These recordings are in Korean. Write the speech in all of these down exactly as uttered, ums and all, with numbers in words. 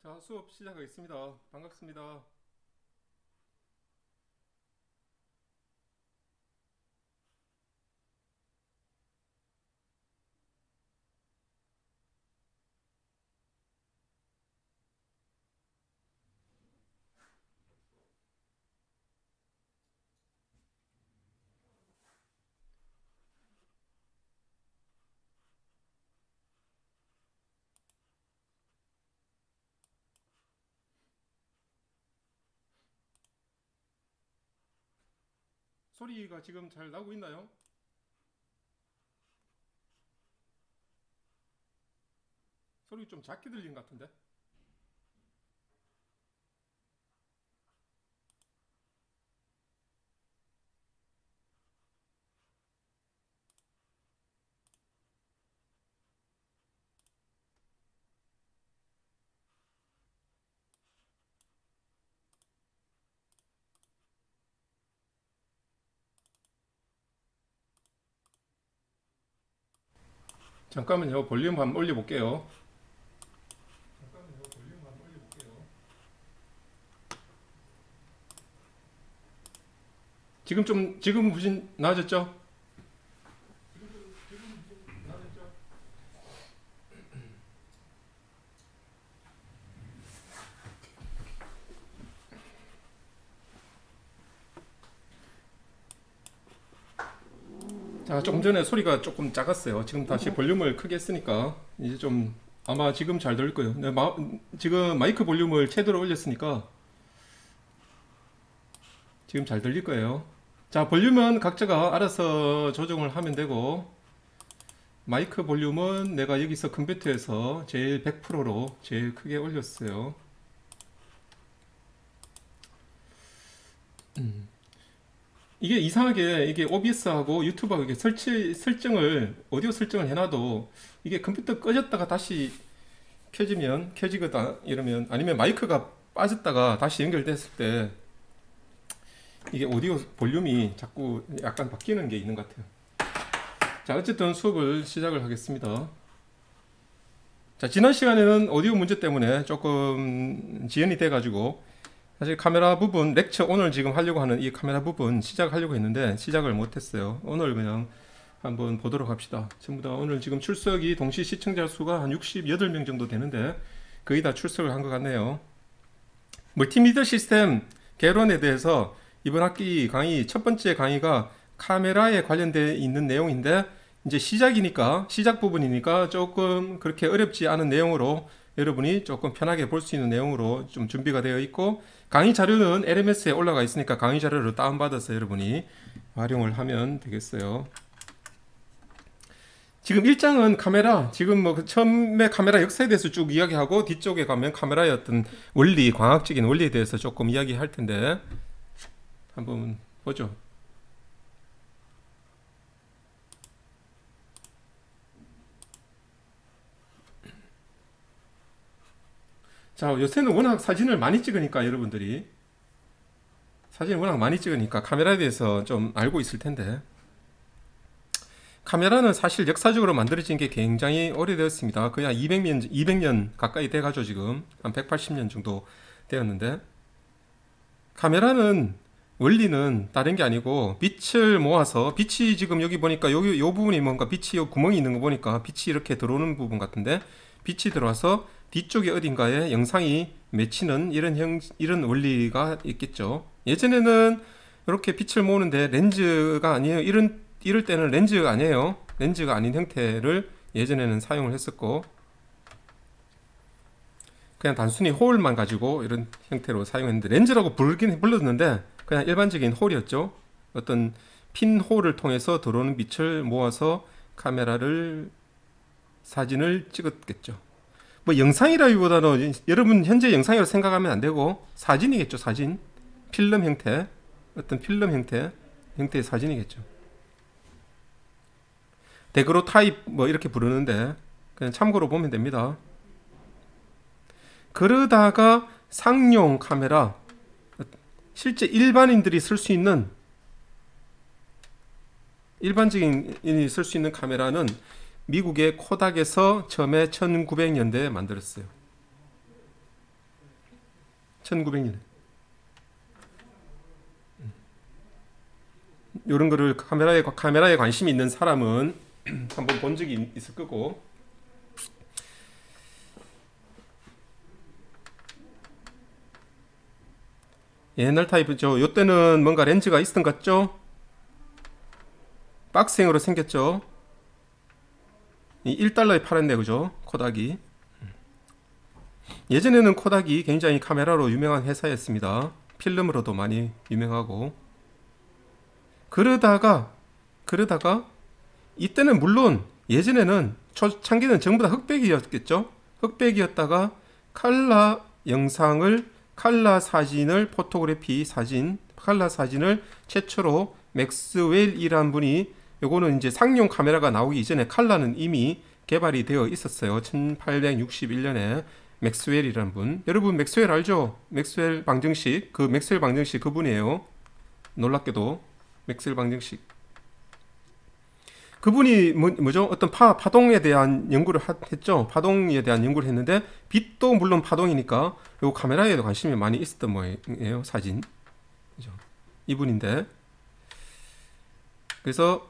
자, 수업 시작하겠습니다. 반갑습니다. 소리가 지금 잘 나고 있나요? 소리 좀 작게 들리는 것 같은데? 잠깐만요. 볼륨 한번 올려볼게요. 잠깐만요. 볼륨 한번 올려볼게요. 지금 좀, 지금 무슨 나아졌죠? 나아졌죠? 자, 조금 전에 소리가 조금 작았어요. 지금 다시 볼륨을 크게 했으니까 이제 좀 아마 지금 잘 들릴 거예요. 네, 마, 지금 마이크 볼륨을 최대로 올렸으니까 지금 잘 들릴 거예요. 자, 볼륨은 각자가 알아서 조정을 하면 되고, 마이크 볼륨은 내가 여기서 컴퓨터에서 제일 백 퍼센트로 제일 크게 올렸어요. 음. 이게 이상하게 이게 오비에스하고 유튜브하고 이게 설치 설정을 오디오 설정을 해놔도 이게 컴퓨터 꺼졌다가 다시 켜지면 켜지거나 이러면, 아니면 마이크가 빠졌다가 다시 연결됐을 때 이게 오디오 볼륨이 자꾸 약간 바뀌는 게 있는 것 같아요. 자, 어쨌든 수업을 시작을 하겠습니다. 자, 지난 시간에는 오디오 문제 때문에 조금 지연이 돼가지고 사실 카메라 부분 렉처, 오늘 지금 하려고 하는 이 카메라 부분 시작하려고 했는데 시작을 못했어요. 오늘 그냥 한번 보도록 합시다. 전부 다 오늘 지금 출석이 동시 시청자 수가 한 육십팔 명 정도 되는데 거의 다 출석을 한 것 같네요. 멀티미디어 시스템 개론에 대해서 이번 학기 강의 첫 번째 강의가 카메라에 관련되어 있는 내용인데, 이제 시작이니까 시작 부분이니까 조금 그렇게 어렵지 않은 내용으로 여러분이 조금 편하게 볼 수 있는 내용으로 좀 준비가 되어 있고, 강의 자료는 엘엠에스에 올라가 있으니까 강의 자료를 다운받아서 여러분이 활용을 하면 되겠어요. 지금 일 장은 카메라, 지금 뭐 처음에 카메라 역사에 대해서 쭉 이야기하고, 뒤쪽에 가면 카메라의 어떤 원리, 광학적인 원리에 대해서 조금 이야기할 텐데 한번 보죠. 자, 요새는 워낙 사진을 많이 찍으니까 여러분들이 사진을 워낙 많이 찍으니까 카메라에 대해서 좀 알고 있을 텐데, 카메라는 사실 역사적으로 만들어진 게 굉장히 오래되었습니다. 거의 한 이백 년, 이백 년 가까이 돼가죠. 지금 한 백팔십 년 정도 되었는데, 카메라는 원리는 다른 게 아니고 빛을 모아서, 빛이 지금 여기 보니까 여기 요 부분이 뭔가 빛이 요 구멍이 있는 거 보니까 빛이 이렇게 들어오는 부분 같은데, 빛이 들어와서 뒤쪽에 어딘가에 영상이 맺히는 이런 형, 이런 원리가 있겠죠. 예전에는 이렇게 빛을 모으는데 렌즈가 아니에요. 이런 이럴 때는 렌즈가 아니에요. 렌즈가 아닌 형태를 예전에는 사용을 했었고, 그냥 단순히 홀만 가지고 이런 형태로 사용했는데, 렌즈라고 부르긴 불렀는데 그냥 일반적인 홀이었죠. 어떤 핀 홀을 통해서 들어오는 빛을 모아서 카메라를 사진을 찍었겠죠. 뭐 영상이라기보다는 여러분 현재 영상이라고 생각하면 안 되고 사진이겠죠. 사진, 필름 형태, 어떤 필름 형태 형태의 사진이겠죠. 데그로 타입 뭐 이렇게 부르는데 그냥 참고로 보면 됩니다. 그러다가 상용 카메라, 실제 일반인들이 쓸 수 있는, 일반적인이 쓸 수 있는 카메라는 미국의 코닥에서 처음에 천구백 년대에 만들었어요. 천구백 년에. 이런 거를 카메라에 카메라에 관심이 있는 사람은 한번 본 적이 있을 거고. 옛날 타입이죠. 요때는 뭔가 렌즈가 있었던 것 같죠? 박스형으로 생겼죠. 이 일 달러에 팔았네, 그죠? 코닥이. 예전에는 코닥이 굉장히 카메라로 유명한 회사였습니다. 필름으로도 많이 유명하고. 그러다가 그러다가 이때는 물론 예전에는 초창기는 전부 다 흑백이었겠죠. 흑백이었다가 칼라 영상을 칼라 사진을 포토그래피 사진 칼라 사진을 최초로 맥스웰이란 분이, 요거는 이제 상용 카메라가 나오기 이전에 칼라는 이미 개발이 되어 있었어요. 천팔백육십일 년에 맥스웰이란 분. 여러분 맥스웰 알죠? 맥스웰 방정식. 그 맥스웰 방정식 그분이에요. 놀랍게도 맥스웰 방정식. 그분이 뭐, 뭐죠? 어떤 파, 파동에 대한 연구를 하, 했죠. 파동에 대한 연구를 했는데 빛도 물론 파동이니까 요 카메라에도 관심이 많이 있었던 모양이에요. 사진. 그죠? 이분인데. 그래서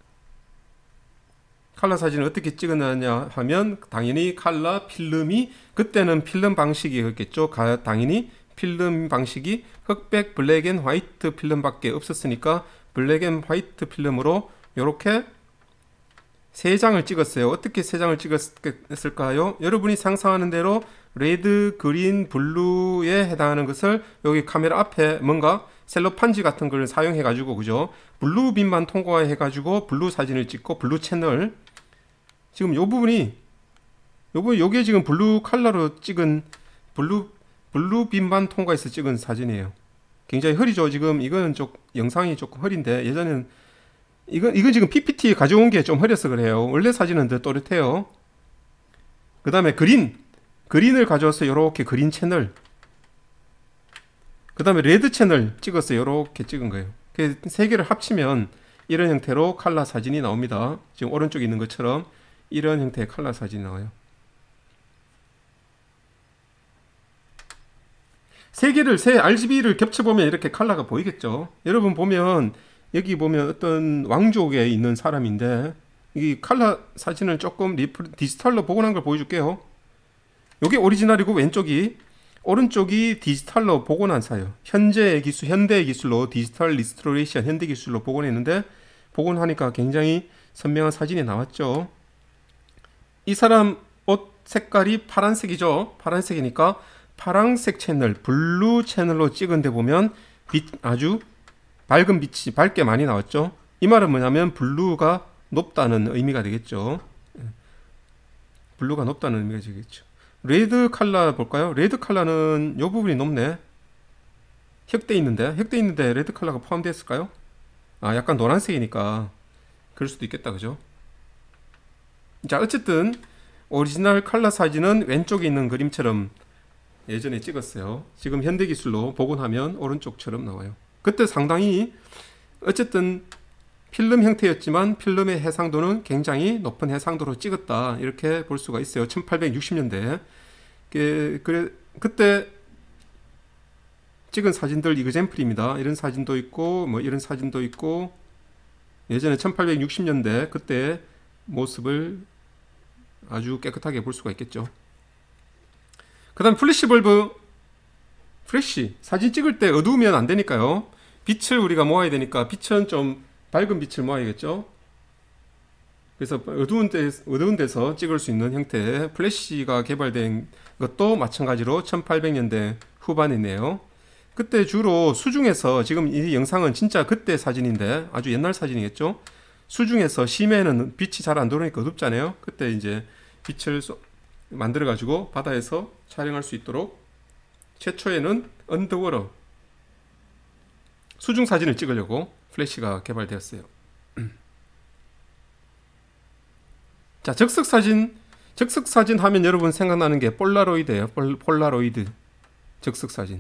칼라 사진을 어떻게 찍었느냐 하면 당연히 칼라 필름이, 그때는 필름 방식이었겠죠. 당연히 필름 방식이 흑백 블랙 앤 화이트 필름밖에 없었으니까 블랙 앤 화이트 필름으로 이렇게 세 장을 찍었어요. 어떻게 세 장을 찍었을까요? 여러분이 상상하는 대로 레드, 그린, 블루에 해당하는 것을 여기 카메라 앞에 뭔가 셀로판지 같은 걸 사용해 가지고, 그죠? 블루 빛만 통과해 가지고 블루 사진을 찍고 블루 채널, 지금 요 부분이 요거 요게 지금 블루 컬러로 찍은 블루 블루 빛만 통과해서 찍은 사진이에요. 굉장히 흐리죠. 지금 이거는 좀 영상이 조금 흐린데 예전에는 이건 이건 지금 피피티 가져온 게 좀 흐려서 그래요. 원래 사진은 더 또렷해요. 그 다음에 그린 그린을 가져와서 이렇게 그린 채널, 그 다음에 레드 채널 찍어서 이렇게 찍은 거예요. 그 세 개를 합치면 이런 형태로 칼라 사진이 나옵니다. 지금 오른쪽에 있는 것처럼 이런 형태의 칼라 사진이 나와요. 세 개를, 세 알지비를 겹쳐보면 이렇게 칼라가 보이겠죠. 여러분 보면 여기 보면 어떤 왕족에 있는 사람인데 이 칼라 사진을 조금 리플, 디지털로 복원한 걸 보여줄게요. 여기 오리지널이고 왼쪽이, 오른쪽이 디지털로 복원한 사예요. 현재의 기술, 현대의 기술로 디지털 리스토레이션, 현대 기술로 복원했는데 복원하니까 굉장히 선명한 사진이 나왔죠. 이 사람 옷 색깔이 파란색이죠. 파란색이니까 파란색 채널, 블루 채널로 찍은 데 보면 빛, 아주 밝은 빛이 밝게 많이 나왔죠. 이 말은 뭐냐면 블루가 높다는 의미가 되겠죠. 블루가 높다는 의미가 되겠죠. 레드 컬러 볼까요? 레드 컬러는 이 부분이 높네. 흑대 있는데, 흑대 있는데 레드 컬러가 포함되어 있을까요? 아, 약간 노란색이니까 그럴 수도 있겠다, 그죠? 자, 어쨌든 오리지널 컬러 사진은 왼쪽에 있는 그림처럼 예전에 찍었어요. 지금 현대기술로 복원하면 오른쪽처럼 나와요. 그때 상당히 어쨌든 필름 형태였지만 필름의 해상도는 굉장히 높은 해상도로 찍었다, 이렇게 볼 수가 있어요. 천팔백육십 년대 그, 그래, 그때 찍은 사진들 이그젬플입니다. 이런 사진도 있고 뭐 이런 사진도 있고, 예전에 천팔백육십 년대 그때 모습을 아주 깨끗하게 볼 수가 있겠죠. 그 다음 플래시벌브, 플래시 사진 찍을 때 어두우면 안 되니까요. 빛을 우리가 모아야 되니까 빛은 좀 밝은 빛을 모아야겠죠. 그래서 어두운 데, 어두운 데서 찍을 수 있는 형태의 플래시가 개발된 것도 마찬가지로 천팔백 년대 후반이네요. 그때 주로 수중에서, 지금 이 영상은 진짜 그때 사진인데 아주 옛날 사진이겠죠. 수중에서 심해는 빛이 잘 안 들어오니까 어둡잖아요. 그때 이제 빛을 만들어 가지고 바다에서 촬영할 수 있도록 최초에는 언더워터 수중 사진을 찍으려고 플래시가 개발되었어요. 자, 적석 사진, 적석 사진 하면 여러분 생각나는 게 폴라로이드예요. 폴, 폴라로이드 적석 사진.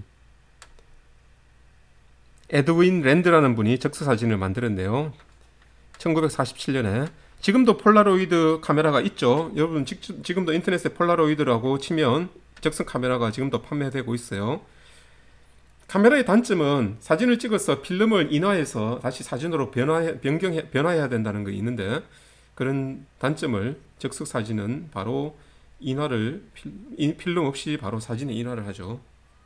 에드윈 랜드라는 분이 적석 사진을 만들었네요. 천구백사십칠 년에. 지금도 폴라로이드 카메라가 있죠. 여러분 직, 지금도 인터넷에 폴라로이드라고 치면 적석 카메라가 지금도 판매되고 있어요. 카메라의 단점은 사진을 찍어서 필름을 인화해서 다시 사진으로 변화, 변경해, 변화해야 된다는 거 있는데, 그런 단점을 즉석 사진은 바로 인화를 필, 필름 없이 바로 사진에 인화를 하죠.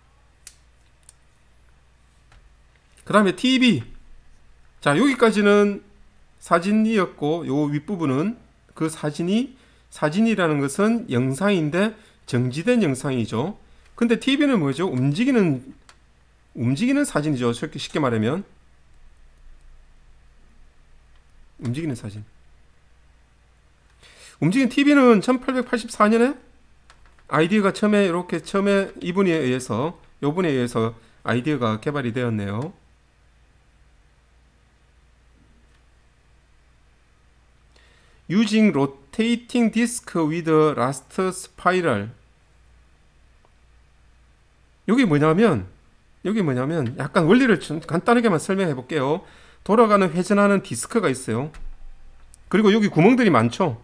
그 다음에 티비. 자, 여기까지는 사진이었고, 요 윗부분은 그 사진이, 사진이라는 것은 영상인데 정지된 영상이죠. 근데 티비는 뭐죠? 움직이는 움직이는 사진이죠. 쉽게, 쉽게 말하면 움직이는 사진. 움직이는 티비는 천팔백팔십사 년에 아이디어가 처음에 이렇게 처음에 이분에 의해서 요분에 의해서 아이디어가 개발이 되었네요. Using rotating disk with last spiral. 여기 뭐냐면 여기 뭐냐면 약간 원리를 좀 간단하게만 설명해 볼게요. 돌아가는 회전하는 디스크가 있어요. 그리고 여기 구멍들이 많죠.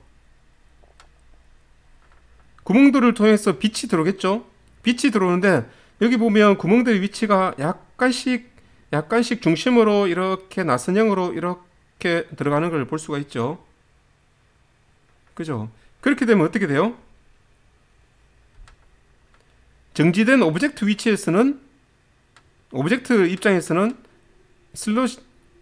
구멍들을 통해서 빛이 들어오겠죠. 빛이 들어오는데 여기 보면 구멍들의 위치가 약간씩 약간씩 중심으로 이렇게 나선형으로 이렇게 들어가는 걸 볼 수가 있죠. 그죠? 그렇게 되면 어떻게 돼요? 정지된 오브젝트 위치에서는 오브젝트 입장에서는 슬롯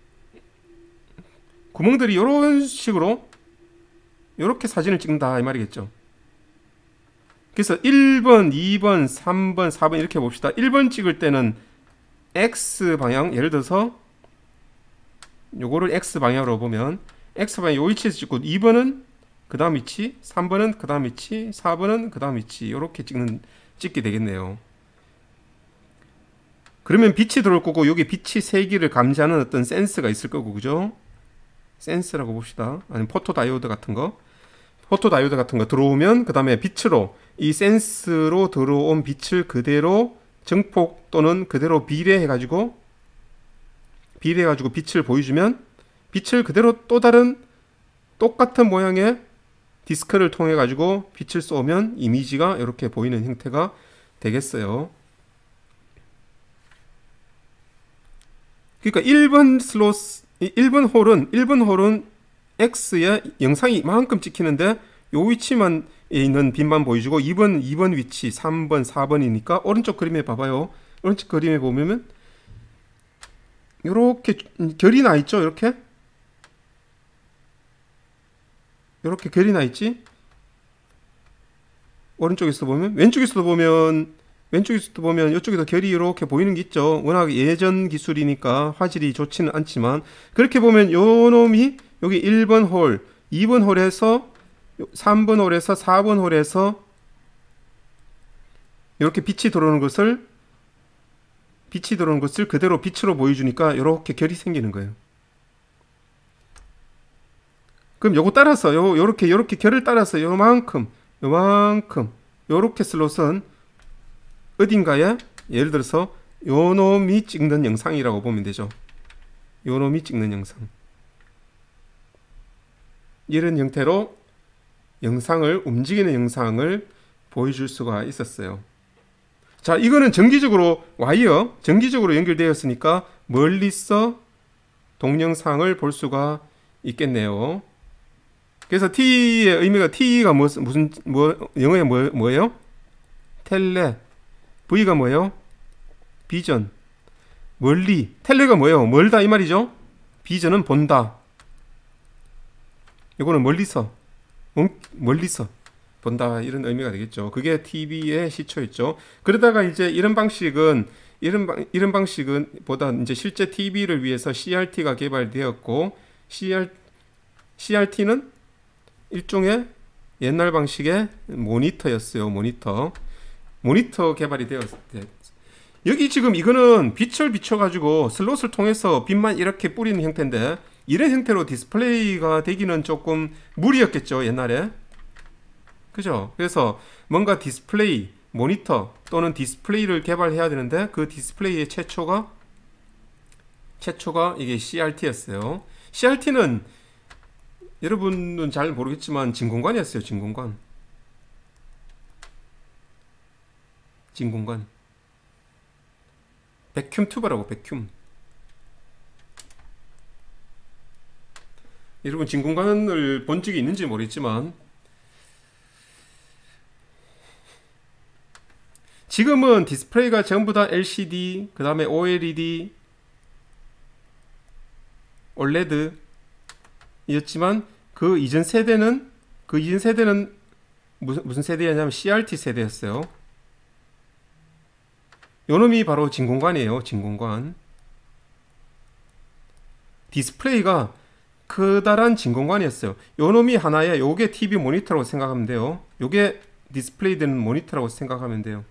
구멍들이 이런 식으로 이렇게 사진을 찍는다 이 말이겠죠. 그래서 일 번, 이 번, 삼 번, 사 번 이렇게 봅시다. 일 번 찍을 때는 X 방향, 예를 들어서 요거를 X 방향으로 보면 X 방향 요 위치에서 찍고, 이 번은 그 다음 위치, 삼 번은 그 다음 위치, 사 번은 그 다음 위치, 이렇게 찍는 찍게 되겠네요. 그러면 빛이 들어올 거고, 여기 빛이 세기를 감지하는 어떤 센스가 있을 거고, 그죠? 센스라고 봅시다. 아니면 포토다이오드 같은 거, 포토다이오드 같은 거 들어오면 그 다음에 빛으로, 이 센스로 들어온 빛을 그대로 증폭 또는 그대로 비례해 가지고 비례해 가지고 빛을 보여주면, 빛을 그대로 또 다른 똑같은 모양의 디스크를 통해 가지고 빛을 쏘면 이미지가 이렇게 보이는 형태가 되겠어요. 그러니까 일 번 슬롯, 일 번 홀은 일 번 홀은 X에 영상이 이만큼 찍히는데 요 위치만 있는 빛만 보여주고, 이 번, 이 번 위치, 삼 번, 사 번이니까 오른쪽 그림에 봐봐요. 오른쪽 그림에 보면 이렇게 결이 나 있죠. 이렇게 이렇게 결이 나 있지. 오른쪽에서 보면, 왼쪽에서도 보면 왼쪽에서도 보면 이쪽에도 결이 이렇게 보이는 게 있죠. 워낙 예전 기술이니까 화질이 좋지는 않지만, 그렇게 보면 요 놈이 여기 일 번 홀, 이 번 홀에서 삼 번 홀에서 사 번 홀에서 이렇게 빛이 들어오는 것을 빛이 들어오는 것을 그대로 빛으로 보여주니까 이렇게 결이 생기는 거예요. 그럼 요거 따라서 요 요렇게 요렇게 결을 따라서 요만큼 요만큼 요렇게 슬롯은 어딘가에, 예를 들어서 요 놈이 찍는 영상이라고 보면 되죠. 요 놈이 찍는 영상. 이런 형태로 영상을, 움직이는 영상을 보여줄 수가 있었어요. 자, 이거는 정기적으로 와이어, 정기적으로 연결되었으니까 멀리서 동영상을 볼 수가 있겠네요. 그래서 T의 의미가, T가 무슨, 무슨 뭐, 영어에 뭐, 뭐예요? 텔레. V가 뭐예요? 비전. 멀리. 텔레가 뭐예요? 멀다 이 말이죠. 비전은 본다. 이거는 멀리서, 멀리서 본다, 이런 의미가 되겠죠. 그게 티비의 시초였죠. 그러다가 이제 이런 방식은 이런 방 이런 방식은 보다 이제 실제 티비를 위해서 씨알티가 개발되었고, 씨알 씨알티는 일종의 옛날 방식의 모니터였어요. 모니터. 모니터 개발이 되었어요. 여기 지금 이거는 빛을 비춰가지고 슬롯을 통해서 빛만 이렇게 뿌리는 형태인데, 이런 형태로 디스플레이가 되기는 조금 무리였겠죠, 옛날에. 그죠? 그래서 뭔가 디스플레이, 모니터 또는 디스플레이를 개발해야 되는데, 그 디스플레이의 최초가 최초가 이게 씨알티였어요. 씨알티는 여러분은 잘 모르겠지만 진공관이었어요. 진공관. 진공관. 백큐 튜버라고, 백큐. 여러분 진공관을 본 적이 있는지 모르겠지만 지금은 디스플레이가 전부 다 엘시디, 그 다음에 오엘이디, 올레드 이었지만 그 이전 세대는 그 이전 세대는 무슨, 무슨 세대였냐면 씨알티 세대였어요. 요놈이 바로 진공관이에요. 진공관. 디스플레이가 커다란 진공관이었어요. 요놈이 하나에 요게 티비 모니터라고 생각하면 돼요. 요게 디스플레이 되는 모니터라고 생각하면 돼요.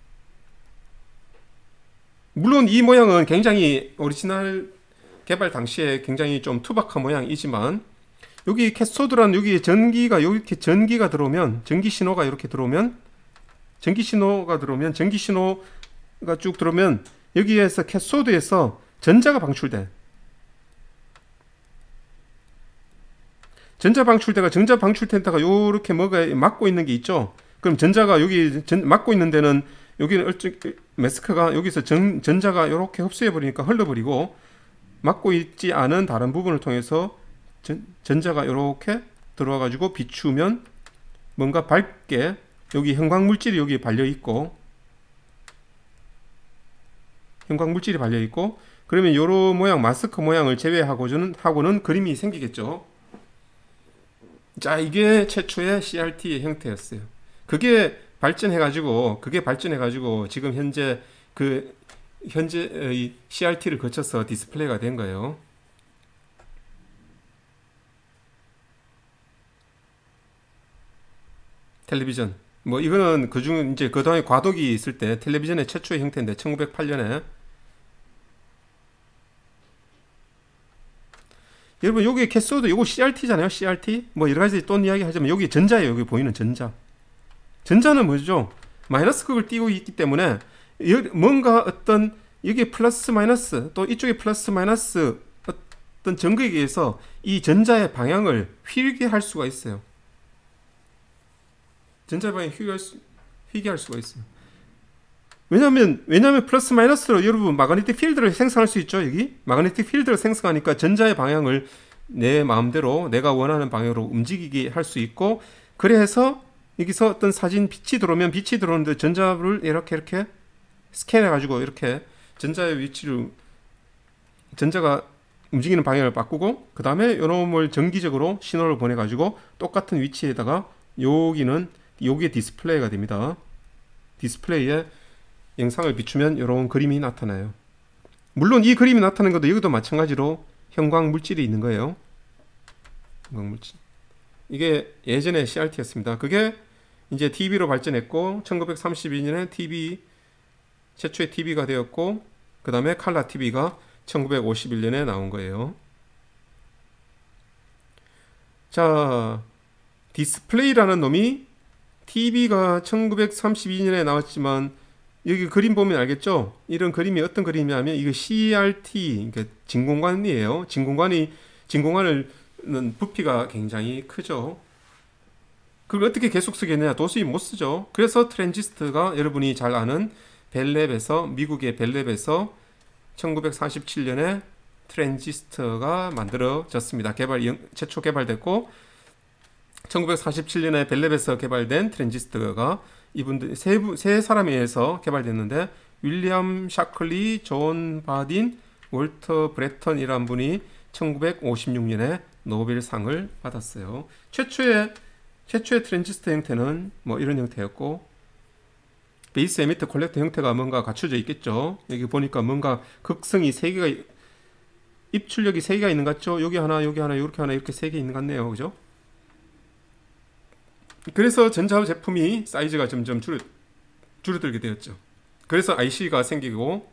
물론 이 모양은 굉장히 오리지널 개발 당시에 굉장히 좀 투박한 모양이지만 여기 캐소드란 여기 전기가 이렇게 전기가 들어오면 전기 신호가 이렇게 들어오면 전기 신호가 들어오면 전기 신호가 쭉 들어오면 여기에서 캐소드에서 전자가 방출돼. 전자 방출대가 전자 방출대에다가 요렇게 뭐가 막고 있는 게 있죠. 그럼 전자가 여기 전, 막고 있는 데는 여기는 얼ጭ 마스크가 여기서 전, 전자가 이렇게 흡수해 버리니까 흘러버리고 막고 있지 않은 다른 부분을 통해서 전, 전자가 이렇게 들어와 가지고 비추면 뭔가 밝게 여기 형광 물질이 여기 발려 있고 형광 물질이 발려 있고 그러면 요런 모양 마스크 모양을 제외하고는 하고는 그림이 생기겠죠. 자, 이게 최초의 씨알티의 형태였어요. 그게 발전해가지고, 그게 발전해가지고, 지금 현재, 그, 현재의 씨알티를 거쳐서 디스플레이가 된 거예요. 텔레비전. 뭐, 이거는 그 중, 이제 그 다음에 과도기 있을 때 텔레비전의 최초의 형태인데, 천구백팔 년에. 여러분 여기 캐소드 이거 씨알티잖아요. 씨알티 뭐 여러가지 또 이야기 하자면 여기 전자예요. 여기 보이는 전자. 전자는 뭐죠? 마이너스 극을 띄고 있기 때문에 뭔가 어떤 여기 플러스 마이너스 또 이쪽에 플러스 마이너스 어떤 전극에 의해서 이 전자의 방향을 휘게 할 수가 있어요. 전자 방향 휘게 할, 수, 휘게 할 수가 있어요. 왜냐면, 왜냐면 플러스 마이너스로 여러분 마그네틱 필드를 생성할 수 있죠. 여기 마그네틱 필드를 생성하니까 전자의 방향을 내 마음대로 내가 원하는 방향으로 움직이게 할 수 있고 그래서 여기서 어떤 사진 빛이 들어오면 빛이 들어오는데 전자를 이렇게 이렇게 스캔해 가지고 이렇게 전자의 위치를 전자가 움직이는 방향을 바꾸고 그 다음에 이놈을 전기적으로 신호를 보내 가지고 똑같은 위치에다가 여기는 요게 디스플레이가 됩니다. 디스플레이에 영상을 비추면 이런 그림이 나타나요. 물론 이 그림이 나타나는 것도 여기도 마찬가지로 형광 물질이 있는 거예요. 형광 물질. 이게 예전에 씨알티였습니다. 그게 이제 티비로 발전했고 천구백삼십이 년에 티비 최초의 티비가 되었고 그 다음에 칼라 티비가 천구백오십일 년에 나온 거예요. 자, 디스플레이라는 놈이 티비가 천구백삼십이 년에 나왔지만 여기 그림 보면 알겠죠? 이런 그림이 어떤 그림이냐면 이거 씨알티, 그러니까 진공관이에요. 진공관이 진공관은 부피가 굉장히 크죠. 그걸 어떻게 계속 쓰겠냐? 도저히 못 쓰죠. 그래서 트랜지스터가 여러분이 잘 아는 벨랩에서 미국의 벨랩에서 천구백사십칠 년에 트랜지스터가 만들어졌습니다. 개발 최초 개발됐고 천구백사십칠 년에 벨랩에서 개발된 트랜지스터가 이분들 세, 세 사람에 의해서 개발됐는데 윌리엄 샤클리, 존 바딘, 월터 브레턴이란 분이 천구백오십육 년에 노벨상을 받았어요. 최초의 최초의 트랜지스터 형태는 뭐 이런 형태였고 베이스 에미터 콜렉터 형태가 뭔가 갖춰져 있겠죠. 여기 보니까 뭔가 극성이 세 개가 입출력이 세 개가 있는 것 같죠. 여기 하나, 여기 하나, 이렇게 하나 이렇게 세 개 있는 것 같네요. 그죠? 그래서 전자 제품이 사이즈가 점점 줄어, 줄어들게 되었죠. 그래서 아이씨가 생기고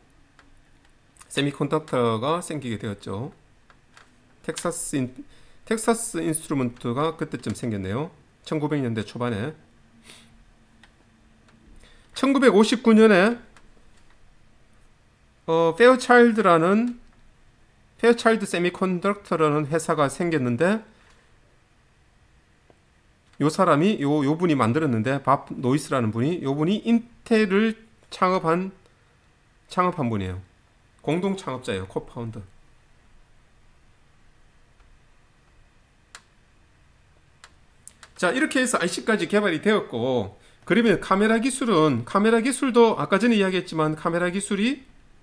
세미컨덕터가 생기게 되었죠. 텍사스, 인, 텍사스 인스트루먼트가 그때쯤 생겼네요. 천구백 년대 초반에. 천구백오십구 년에 어, 페어차일드라는 페어차일드 세미컨덕터라는 회사가 생겼는데 요 사람이 요, 요 분이 만들었는데 밥 노이스라는 분이 요 분이 인텔을 창업한 창업한 분이에요. 공동 창업자예요. 코파운더. 자, 이렇게 해서 아이씨까지 개발이 되었고, 그러면 카메라 기술은, 카메라 기술도 아까 전에 이야기했지만 카메라 기술이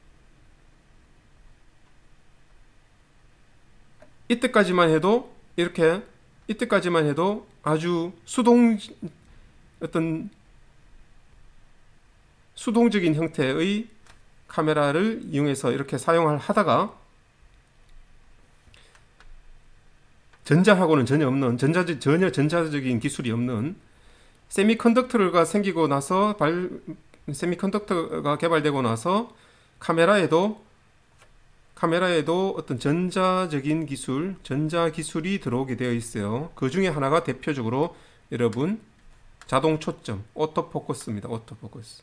이때까지만 해도 이렇게 이때까지만 해도 아주 수동 어떤 수동적인 형태의 카메라를 이용해서 이렇게 사용을 하다가 전자하고는 전혀 없는 전자 전혀 전자적인 기술이 없는 세미컨덕터가 생기고 나서 발 세미컨덕터가 개발되고 나서 카메라에도 카메라에도 어떤 전자적인 기술, 전자 기술이 들어오게 되어 있어요. 그 중에 하나가 대표적으로 여러분 자동 초점, 오토포커스입니다. 오토포커스.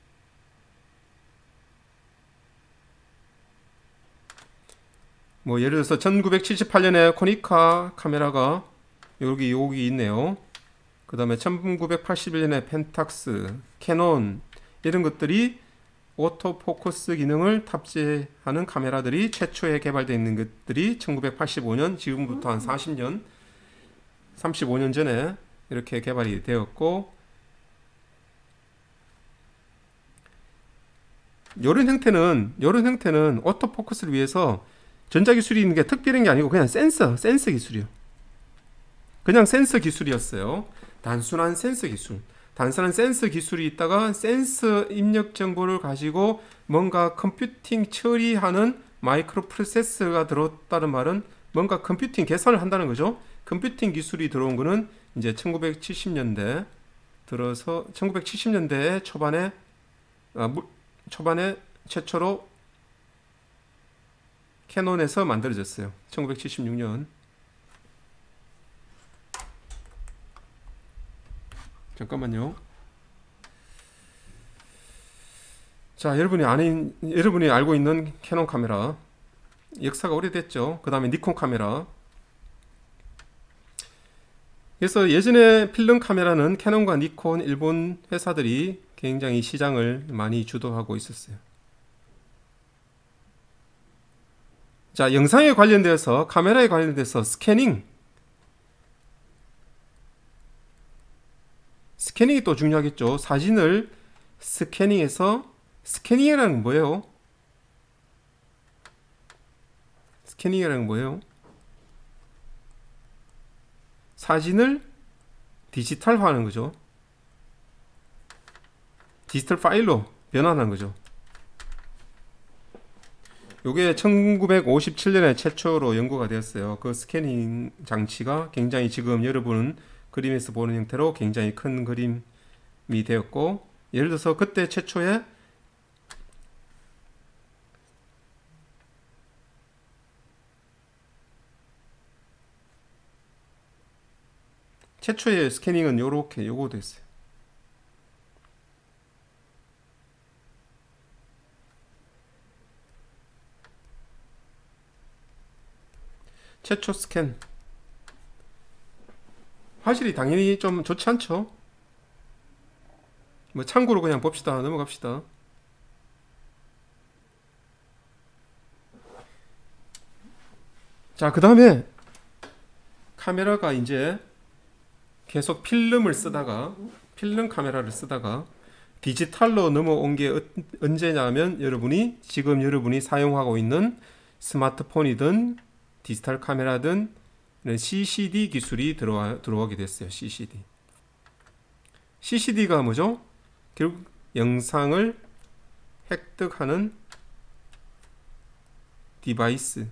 뭐 예를 들어서 천구백칠십팔 년에 코니카 카메라가 여기 여기 있네요. 그 다음에 천구백팔십일 년에 펜탁스, 캐논 이런 것들이 오토포커스 기능을 탑재하는 카메라들이 최초에 개발되어 있는 것들이 천구백팔십오 년, 지금부터 한 사십 년, 삼십오 년 전에 이렇게 개발이 되었고, 이런 형태는 이런 형태는 오토포커스를 위해서 전자기술이 있는 게 특별한 게 아니고 그냥 센서, 센서 기술이요. 그냥 센서 기술이었어요. 단순한 센서 기술. 단순한 센서 기술이 있다가 센서 입력 정보를 가지고 뭔가 컴퓨팅 처리하는 마이크로 프로세서가 들어왔다는 말은 뭔가 컴퓨팅 계산을 한다는 거죠. 컴퓨팅 기술이 들어온 거는 이제 천구백칠십 년대 들어서 천구백칠십 년대 초반에 아, 초반에 최초로 캐논에서 만들어졌어요. 천구백칠십육 년. 잠깐만요. 자, 여러분이 아는 여러분이 알고 있는 캐논 카메라 역사가 오래됐죠. 그 다음에 니콘 카메라. 그래서 예전에 필름 카메라는 캐논과 니콘 일본 회사들이 굉장히 시장을 많이 주도하고 있었어요. 자, 영상에 관련돼서 카메라에 관련돼서 스캐닝 스캐닝이 또 중요하겠죠. 사진을 스캐닝해서 스캐닝이라는 건 뭐예요? 스캐닝이라는 건 뭐예요? 사진을 디지털화하는 거죠. 디지털 파일로 변환하는 거죠. 요게 천구백오십칠 년에 최초로 연구가 되었어요. 그 스캐닝 장치가 굉장히 지금 여러분은 그림에서 보는 형태로 굉장히 큰 그림이 되었고, 예를 들어서 그때 최초에 최초의 스캐닝은 요렇게 요거 됐어요. 최초 스캔. 화질이 당연히 좀 좋지 않죠. 뭐 참고로 그냥 봅시다. 넘어갑시다. 자, 그 다음에 카메라가 이제 계속 필름을 쓰다가 필름 카메라를 쓰다가 디지털로 넘어온 게 언제냐면 여러분이 지금 여러분이 사용하고 있는 스마트폰이든 디지털 카메라든 씨씨디 기술이 들어와, 들어오게 됐어요. 씨씨디. 씨씨디가 뭐죠? 결국 영상을 획득하는 디바이스로서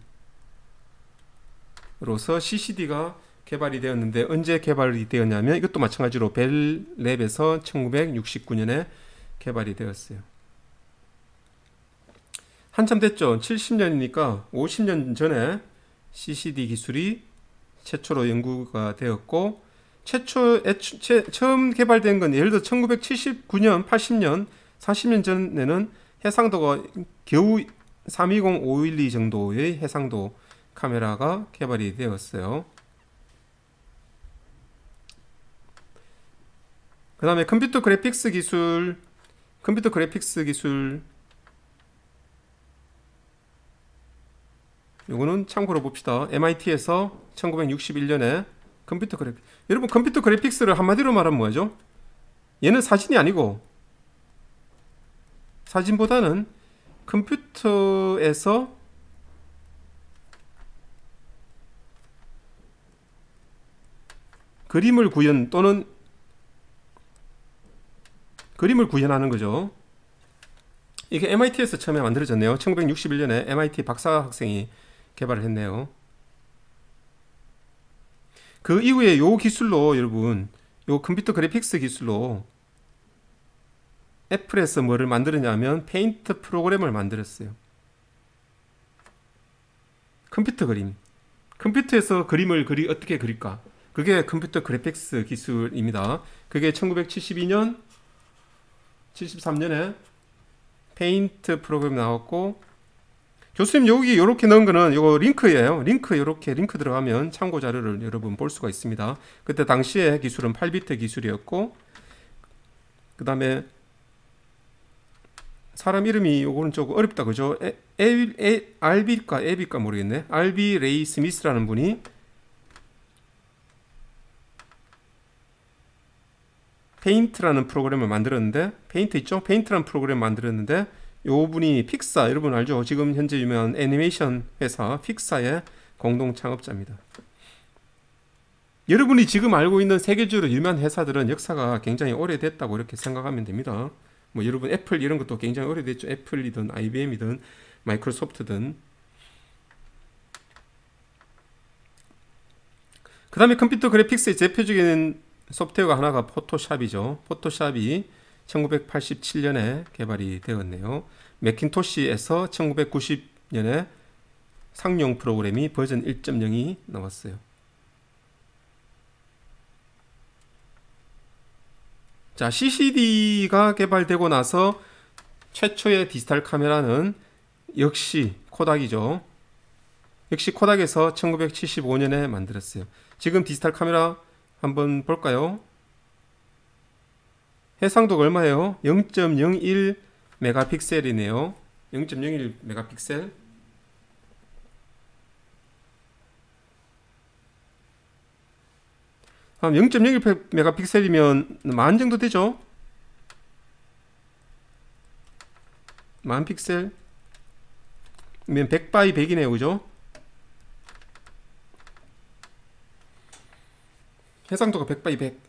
씨씨디가 개발이 되었는데, 언제 개발이 되었냐면 이것도 마찬가지로 벨랩에서 천구백육십구 년에 개발이 되었어요. 한참 됐죠. 칠십 년이니까 오십 년 전에 씨씨디 기술이 최초로 연구가 되었고, 최초 최, 처음 개발된 건 예를 들어 천구백칠십구 년, 팔십 년, 사십 년 전에는 해상도가 겨우 삼백이십, 오백십이 정도의 해상도 카메라가 개발이 되었어요. 그 다음에 컴퓨터 그래픽스 기술, 컴퓨터 그래픽스 기술 요거는 참고로 봅시다. 엠아이티에서 천구백육십일 년에 컴퓨터 그래픽. 여러분 컴퓨터 그래픽스를 한마디로 말하면 뭐죠? 얘는 사진이 아니고 사진보다는 컴퓨터에서 그림을 구현 또는 그림을 구현하는 거죠. 이게 엠아이티에서 처음에 만들어졌네요. 천구백육십일 년에 엠아이티 박사 학생이 개발을 했네요. 그 이후에 요 기술로 여러분 요 컴퓨터 그래픽스 기술로 애플에서 뭐를 만들었냐면 페인트 프로그램을 만들었어요. 컴퓨터 그림. 컴퓨터에서 그림을 그리 어떻게 그릴까? 그게 컴퓨터 그래픽스 기술입니다. 그게 천구백칠십이 년, 칠십삼 년에 페인트 프로그램 나왔고, 교수님 여기 이렇게 넣은 거는 요거 링크예요. 링크 이렇게 링크 들어가면 참고 자료를 여러분 볼 수가 있습니다. 그때 당시에 기술은 팔 비트 기술이었고, 그 다음에 사람 이름이 요거는 조금 어렵다 그죠? 에, 에, 에, 알비일까 에비일까 모르겠네. 알비 레이 스미스라는 분이 페인트라는 프로그램을 만들었는데, 페인트 있죠? 페인트라는 프로그램을 만들었는데, 요 분이 픽사, 여러분 알죠? 지금 현재 유명한 애니메이션 회사 픽사의 공동 창업자입니다. 여러분이 지금 알고 있는 세계적으로 유명한 회사들은 역사가 굉장히 오래됐다고 이렇게 생각하면 됩니다. 뭐 여러분 애플 이런 것도 굉장히 오래됐죠. 애플이든 아이비엠이든 마이크로소프트든. 그 다음에 컴퓨터 그래픽스의 대표적인 소프트웨어가 하나가 포토샵이죠. 포토샵이 천구백팔십칠 년에 개발이 되었네요. 매킨토시에서 천구백구십 년에 상용 프로그램이 버전 일 점 영이 나왔어요. 자, 씨씨디가 개발되고 나서 최초의 디지털 카메라는 역시 코닥이죠. 역시 코닥에서 천구백칠십오 년에 만들었어요. 지금 디지털 카메라 한번 볼까요? 해상도가 얼마예요? 영 점 영일 메가픽셀이네요. 영 점 영일 메가픽셀. 영 점 영일 메가픽셀이면 만 정도 되죠? 만 픽셀 면 백 바이 백이네요. 그죠? 해상도가 백 바이 백.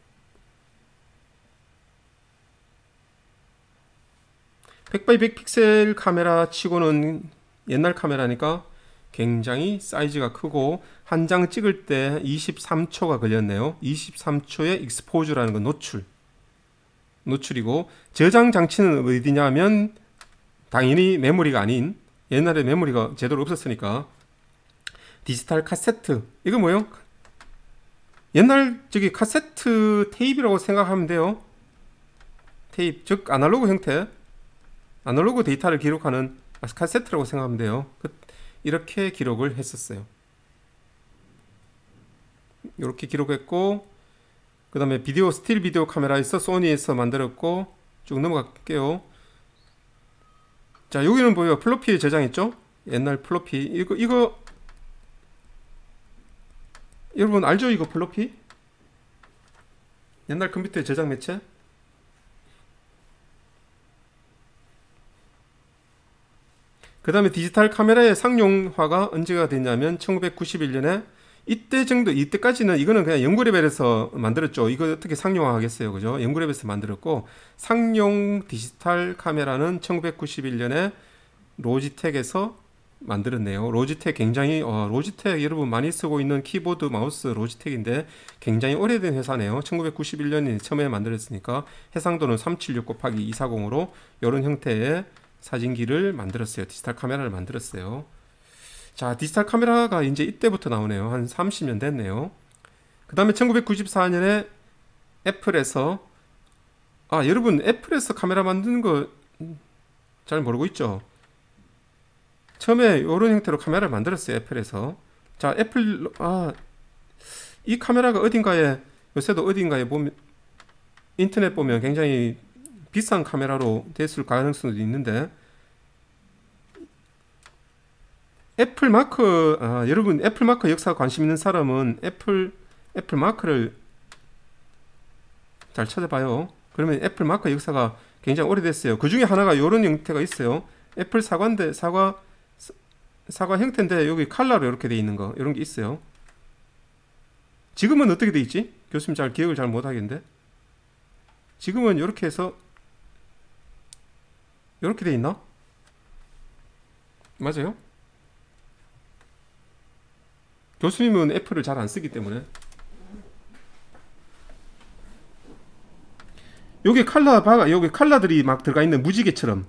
백 바이 백 픽셀 카메라 치고는 옛날 카메라니까 굉장히 사이즈가 크고 한 장 찍을 때 이십삼 초가 걸렸네요. 이십삼 초의 익스포즈라는 건 노출. 노출이고 저장 장치는 어디냐면 당연히 메모리가 아닌, 옛날에 메모리가 제대로 없었으니까 디지털 카세트. 이거 뭐예요? 옛날 저기 카세트 테이프라고 생각하면 돼요. 테이프, 즉 아날로그 형태, 아날로그 데이터를 기록하는 카세트라고 생각하면 돼요. 이렇게 기록을 했었어요. 이렇게 기록했고, 그 다음에 비디오, 스틸 비디오 카메라에서 소니에서 만들었고, 쭉 넘어갈게요. 자, 여기는 뭐예요? 플로피에 저장했죠? 옛날 플로피. 이거, 이거, 여러분 알죠? 이거 플로피? 옛날 컴퓨터의 저장 매체? 그 다음에 디지털 카메라의 상용화가 언제가 됐냐면 천구백구십일 년에 이때 정도, 이때까지는 이거는 그냥 연구레벨에서 만들었죠. 이거 어떻게 상용화 하겠어요. 그죠? 연구레벨에서 만들었고, 상용 디지털 카메라는 천구백구십일 년에 로지텍에서 만들었네요. 로지텍 굉장히, 어, 로지텍 여러분 많이 쓰고 있는 키보드, 마우스 로지텍인데 굉장히 오래된 회사네요. 천구백구십일 년에 처음에 만들었으니까 해상도는 삼백칠십육 곱하기 이백사십으로 이런 형태의 사진기를 만들었어요. 디지털 카메라를 만들었어요. 자, 디지털 카메라가 이제 이때부터 나오네요. 한 삼십 년 됐네요. 그 다음에 천구백구십사 년에 애플에서, 아, 여러분 애플에서 카메라 만드는 거 잘 모르고 있죠? 처음에 이런 형태로 카메라를 만들었어요. 애플에서. 자, 애플, 아, 이 카메라가 어딘가에, 요새도 어딘가에 보면, 인터넷 보면 굉장히 비싼 카메라로 됐을 가능성도 있는데, 애플 마크, 아, 여러분 애플 마크 역사 관심 있는 사람은 애플 애플 마크를 잘 찾아봐요. 그러면 애플 마크 역사가 굉장히 오래됐어요. 그 중에 하나가 이런 형태가 있어요. 애플 사과인데 사과 사과 형태인데 여기 칼라로 이렇게 돼 있는 거 이런 게 있어요. 지금은 어떻게 돼 있지? 교수님 잘 기억을 잘 못하겠는데 지금은 이렇게 해서 이렇게 돼 있나? 맞아요? 교수님은 애플을 잘 안 쓰기 때문에 여기 칼라 봐가 여기 칼라들이 막 들어가 있는 무지개처럼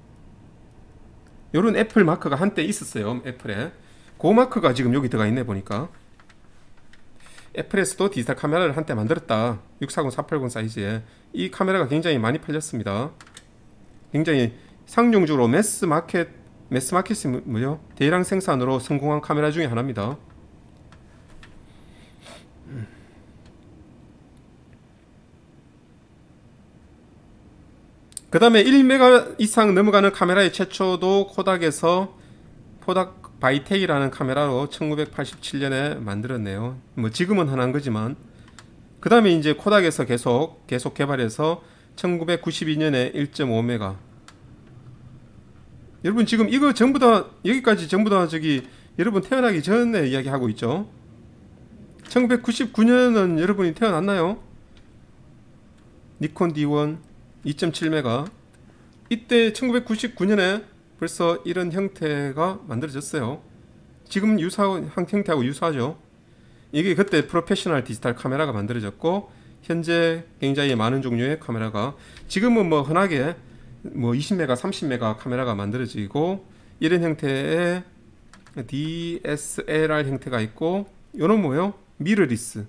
요런 애플 마크가 한때 있었어요. 애플에 그 마크가 지금 여기 들어가 있네 보니까. 애플에서도 디지털 카메라를 한때 만들었다. 육사공, 사팔공 사이즈에 이 카메라가 굉장히 많이 팔렸습니다. 굉장히 상용주로 매스 마켓 매스 마켓이 뭐요? 대량 생산으로 성공한 카메라 중에 하나입니다. 그 다음에 일 메가 이상 넘어가는 카메라의 최초도 코닥에서 코닥 바이테이라는 카메라로 천구백팔십칠 년에 만들었네요. 뭐 지금은 흔한 거지만 그 다음에 이제 코닥에서 계속 계속 개발해서 천구백구십이 년에 일 점 오 메가. 여러분 지금 이거 전부 다 여기까지 전부 다 저기 여러분 태어나기 전에 이야기하고 있죠. 천구백구십구 년은 여러분이 태어났나요? 니콘 디 원 이 점 칠 메가. 이때 천구백구십구 년에 벌써 이런 형태가 만들어졌어요. 지금 유사한 형태하고 유사하죠. 이게 그때 프로페셔널 디지털 카메라가 만들어졌고 현재 굉장히 많은 종류의 카메라가 지금은 뭐 흔하게 뭐 이십 메가, 삼십 메가 카메라가 만들어지고 이런 형태의 디 에스 엘 알 형태가 있고 이런 뭐요? 미러리스,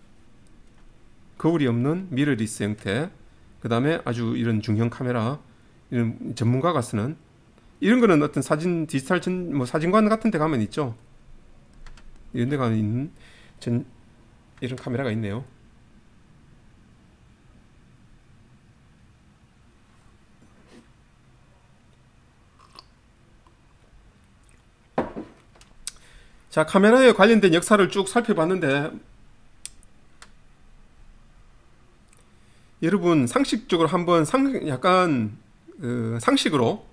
거울이 없는 미러리스 형태. 그 다음에 아주 이런 중형 카메라, 이런 전문가가 쓰는 이런 거는 어떤 사진 디지털 전, 뭐 사진관 같은 데 가면 있죠. 이런 데 가면 있는 전, 이런 카메라가 있네요. 자, 카메라에 관련된 역사를 쭉 살펴봤는데 여러분 상식적으로 한번 상, 약간 그 상식으로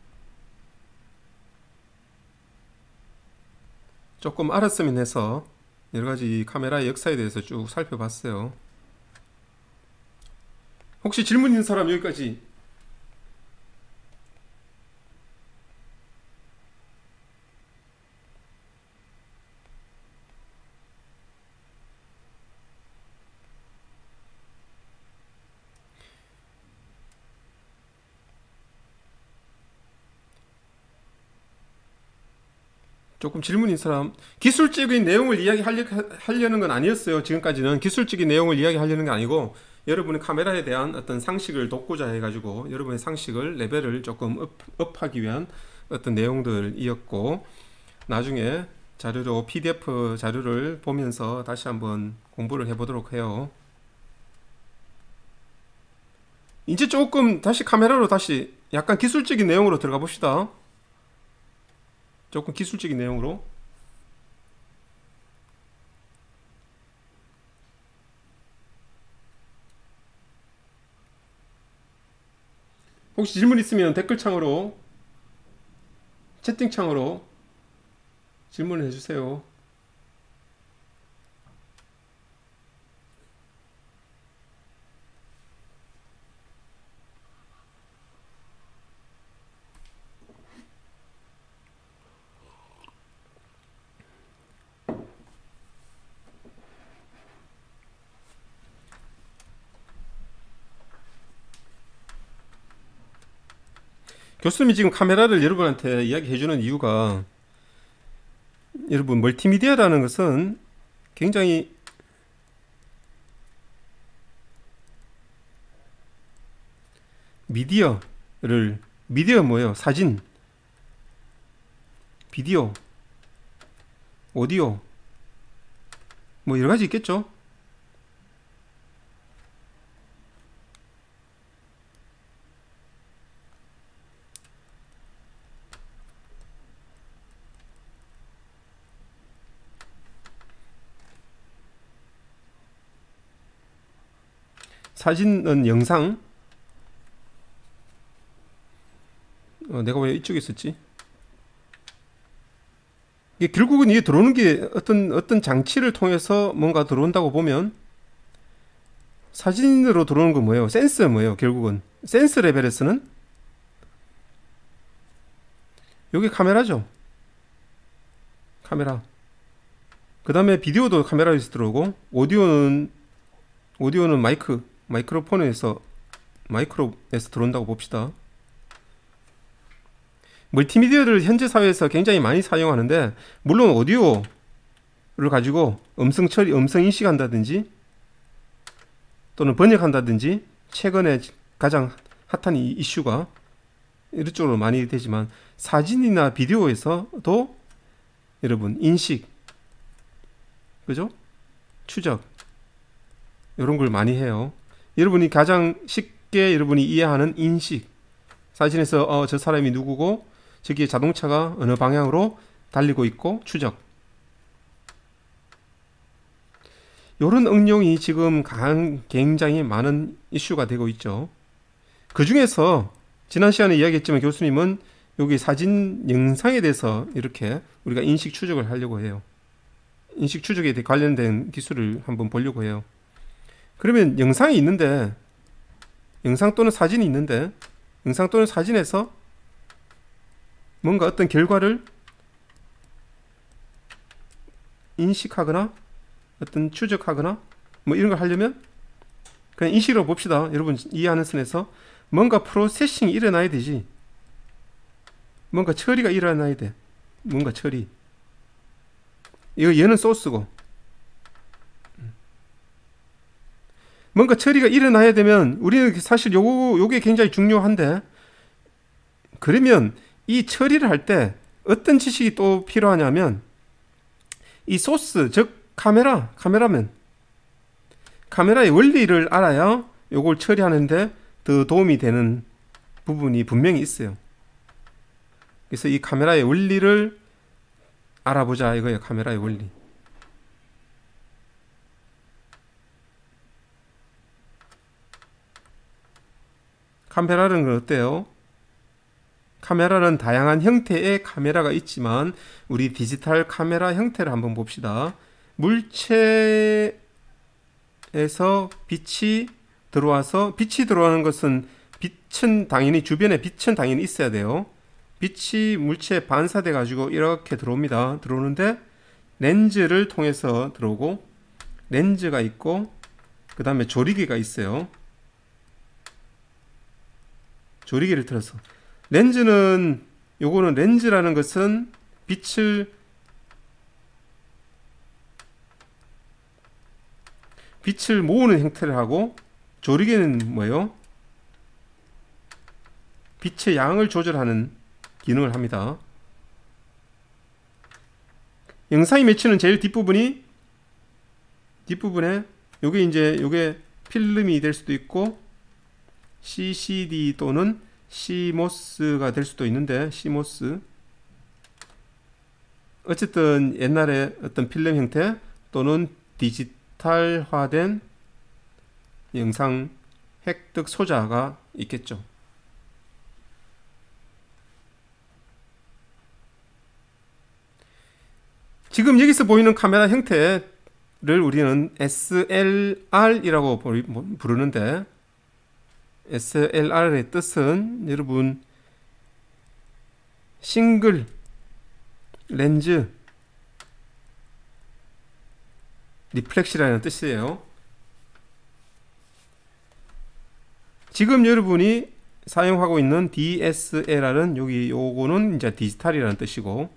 조금 알았으면 해서 여러가지 카메라의 역사에 대해서 쭉 살펴봤어요. 혹시 질문 있는 사람 여기까지? 조금 질문 있는 사람. 기술적인 내용을 이야기하려는 건 아니었어요. 지금까지는 기술적인 내용을 이야기하려는 게 아니고 여러분의 카메라에 대한 어떤 상식을 돋고자 해가지고 여러분의 상식을 레벨을 조금 업, 업하기 위한 어떤 내용들이었고 나중에 자료로 피디에프 자료를 보면서 다시 한번 공부를 해보도록 해요. 이제 조금 다시 카메라로 다시 약간 기술적인 내용으로 들어가 봅시다. 조금 기술적인 내용으로. 혹시 질문 있으면 댓글창으로 채팅창으로 질문을 해주세요. 교수님이 지금 카메라를 여러분한테 이야기해주는 이유가 여러분 멀티미디어라는 것은 굉장히 미디어를 미디어 뭐예요? 사진, 비디오, 오디오 뭐 여러가지 있겠죠. 사진은 영상. 어, 내가 왜 이쪽에 있었지? 이게 결국은 이게 들어오는 게 어떤 어떤 장치를 통해서 뭔가 들어온다고 보면, 사진으로 들어오는 건 뭐예요? 센스 뭐예요? 결국은 센스 레벨에서는 여기 카메라죠. 카메라. 그 다음에 비디오도 카메라에서 들어오고, 오디오는 오디오는 마이크 마이크로폰에서 마이크로에서 들어온다고 봅시다. 멀티미디어를 현재 사회에서 굉장히 많이 사용하는데, 물론 오디오를 가지고 음성 처리, 음성 인식한다든지 또는 번역한다든지, 최근에 가장 핫한 이 이슈가 이런 쪽으로 많이 되지만, 사진이나 비디오에서도 여러분 인식, 그죠? 추적, 이런 걸 많이 해요. 여러분이 가장 쉽게 여러분이 이해하는 인식, 사진에서 어, 저 사람이 누구고 저기에 자동차가 어느 방향으로 달리고 있고, 추적. 이런 응용이 지금 굉장히 많은 이슈가 되고 있죠. 그 중에서 지난 시간에 이야기했지만 교수님은 여기 사진, 영상에 대해서 이렇게 우리가 인식 추적을 하려고 해요. 인식 추적에 관련된 기술을 한번 보려고 해요. 그러면 영상이 있는데, 영상 또는 사진이 있는데, 영상 또는 사진에서 뭔가 어떤 결과를 인식하거나 어떤 추적하거나 뭐 이런 걸 하려면 그냥 인식으로 봅시다. 여러분 이해하는 선에서 뭔가 프로세싱이 일어나야 되지. 뭔가 처리가 일어나야 돼. 뭔가 처리. 이거 얘는 소스고, 뭔가 처리가 일어나야 되면 우리는 사실 요거 요게 굉장히 중요한데, 그러면 이 처리를 할 때 어떤 지식이 또 필요하냐면, 이 소스, 즉 카메라, 카메라면 카메라의 원리를 알아야 요걸 처리하는데 더 도움이 되는 부분이 분명히 있어요. 그래서 이 카메라의 원리를 알아보자 이거예요. 카메라의 원리. 카메라는 건 어때요? 카메라는 다양한 형태의 카메라가 있지만, 우리 디지털 카메라 형태를 한번 봅시다. 물체에서 빛이 들어와서, 빛이 들어오는 것은 빛은 당연히, 주변에 빛은 당연히 있어야 돼요. 빛이 물체에 반사돼 가지고 이렇게 들어옵니다. 들어오는데 렌즈를 통해서 들어오고, 렌즈가 있고 그 다음에 조리개가 있어요. 조리개를 틀어서, 렌즈는, 요거는 렌즈라는 것은 빛을 빛을 모으는 형태를 하고, 조리개는 뭐예요? 빛의 양을 조절하는 기능을 합니다. 영상이 맺히는 제일 뒷부분이, 뒷부분에 요게 이제 요게 필름이 될 수도 있고 씨씨디 또는 씨모스가 될 수도 있는데, 씨모스, 어쨌든 옛날에 어떤 필름 형태 또는 디지털화된 영상 획득 소자가 있겠죠. 지금 여기서 보이는 카메라 형태를 우리는 에스엘알이라고 부르는데, 에스엘알의 뜻은 여러분 싱글 렌즈 리플렉시라는 뜻이에요. 지금 여러분이 사용하고 있는 디에스엘알은 여기 요거는 이제 디지털이라는 뜻이고,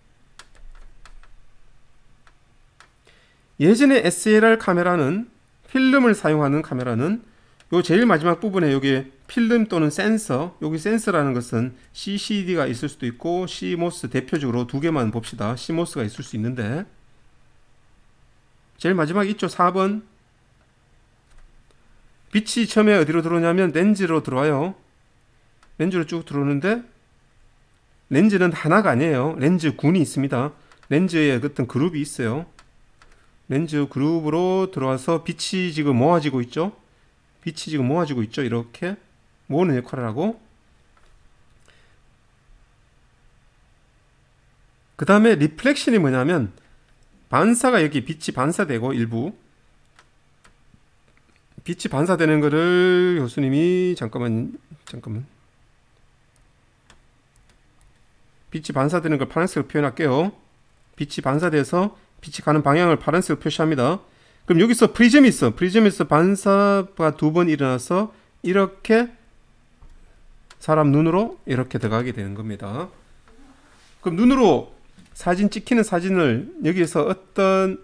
예전에 에스엘알 카메라는, 필름을 사용하는 카메라는 요 제일 마지막 부분에 여기 필름 또는 센서, 여기 센서라는 것은 씨씨디가 있을 수도 있고 씨모스, 대표적으로 두 개만 봅시다. 씨모스가 있을 수 있는데, 제일 마지막에 있죠. 사 번. 빛이 처음에 어디로 들어오냐면 렌즈로 들어와요. 렌즈로 쭉 들어오는데, 렌즈는 하나가 아니에요. 렌즈 군이 있습니다. 렌즈에 어떤 그룹이 있어요. 렌즈 그룹으로 들어와서 빛이 지금 모아지고 있죠. 빛이 지금 모아지고 있죠. 이렇게 모으는 역할을 하고, 그 다음에 리플렉션이 뭐냐면 반사가 여기 빛이 반사되고, 일부 빛이 반사되는 거를 교수님이 잠깐만 잠깐만 빛이 반사되는 걸 파란색으로 표현할게요. 빛이 반사돼서 빛이 가는 방향을 파란색으로 표시합니다. 그럼 여기서 프리즘이 있어. 프리즘에서 반사가 두 번 일어나서 이렇게 사람 눈으로 이렇게 들어가게 되는 겁니다. 그럼 눈으로 사진 찍히는 사진을 여기에서 어떤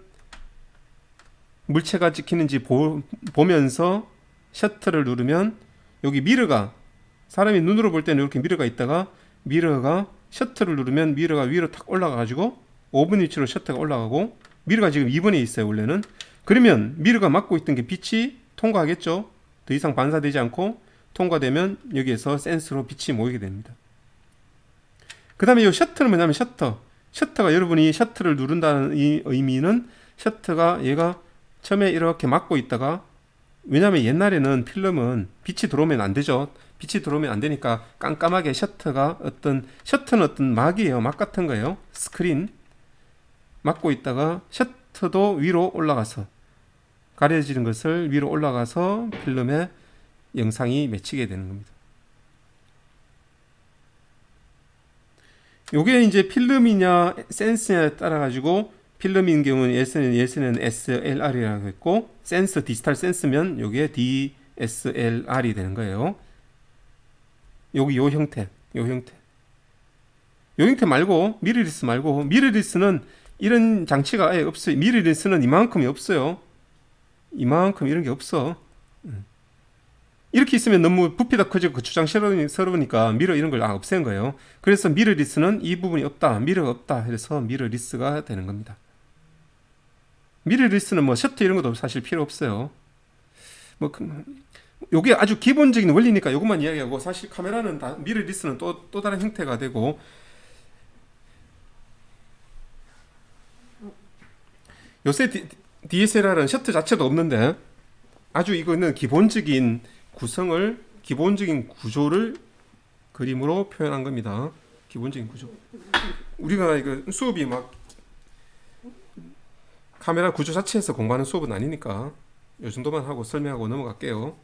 물체가 찍히는지 보, 보면서 셔터를 누르면 여기 미러가, 사람이 눈으로 볼 때는 이렇게 미러가 있다가 미러가 셔터를 누르면 미러가 위로 탁 올라가 가지고 오 분 위치로 셔터가 올라가고, 미러가 지금 이 번에 있어요 원래는. 그러면 미러가 막고 있던 게 빛이 통과하겠죠. 더 이상 반사되지 않고 통과되면 여기에서 센서로 빛이 모이게 됩니다. 그 다음에 이 셔터는 뭐냐면 셔터 셔터가 여러분이 셔터를 누른다는 이 의미는 셔터가 얘가 처음에 이렇게 막고 있다가, 왜냐하면 옛날에는 필름은 빛이 들어오면 안 되죠. 빛이 들어오면 안 되니까 깜깜하게 셔터가 어떤, 셔터는 어떤 막이에요. 막 같은 거예요. 스크린 막고 있다가 셔터도 위로 올라가서, 가려지는 것을 위로 올라가서 필름에 영상이 맺히게 되는 겁니다. 요게 이제 필름이냐 센서냐에 따라 가지고, 필름인 경우는 예스는, 예스는 에스엘알이라고 했고, 센서, 디지털 센서면 요게 디에스엘알이 되는 거예요. 여기 요 형태, 요 형태. 요 형태 말고, 미러리스 말고, 미러리스는 이런 장치가 아예 없어요. 미러리스는 이만큼이 없어요. 이만큼 이런 게 없어. 이렇게 있으면 너무 부피가 커지고 거추장스러우니까 미러 이런 걸 아, 없앤 거예요. 그래서 미러리스는 이 부분이 없다, 미러가 없다 해서 미러리스가 되는 겁니다. 미러리스는 뭐 셔터 이런 것도 사실 필요 없어요. 뭐 요게 아주 기본적인 원리니까 요것만 이야기하고, 사실 카메라는 다, 미러리스는 또, 또 다른 형태가 되고, 요새 디, 디에스엘알은 셔터 자체도 없는데 아주 이거는 기본적인 구성을, 기본적인 구조를 그림으로 표현한 겁니다. 기본적인 구조. 우리가 이거 수업이 막 카메라 구조 자체에서 공부하는 수업은 아니니까 이 정도만 하고 설명하고 넘어갈게요.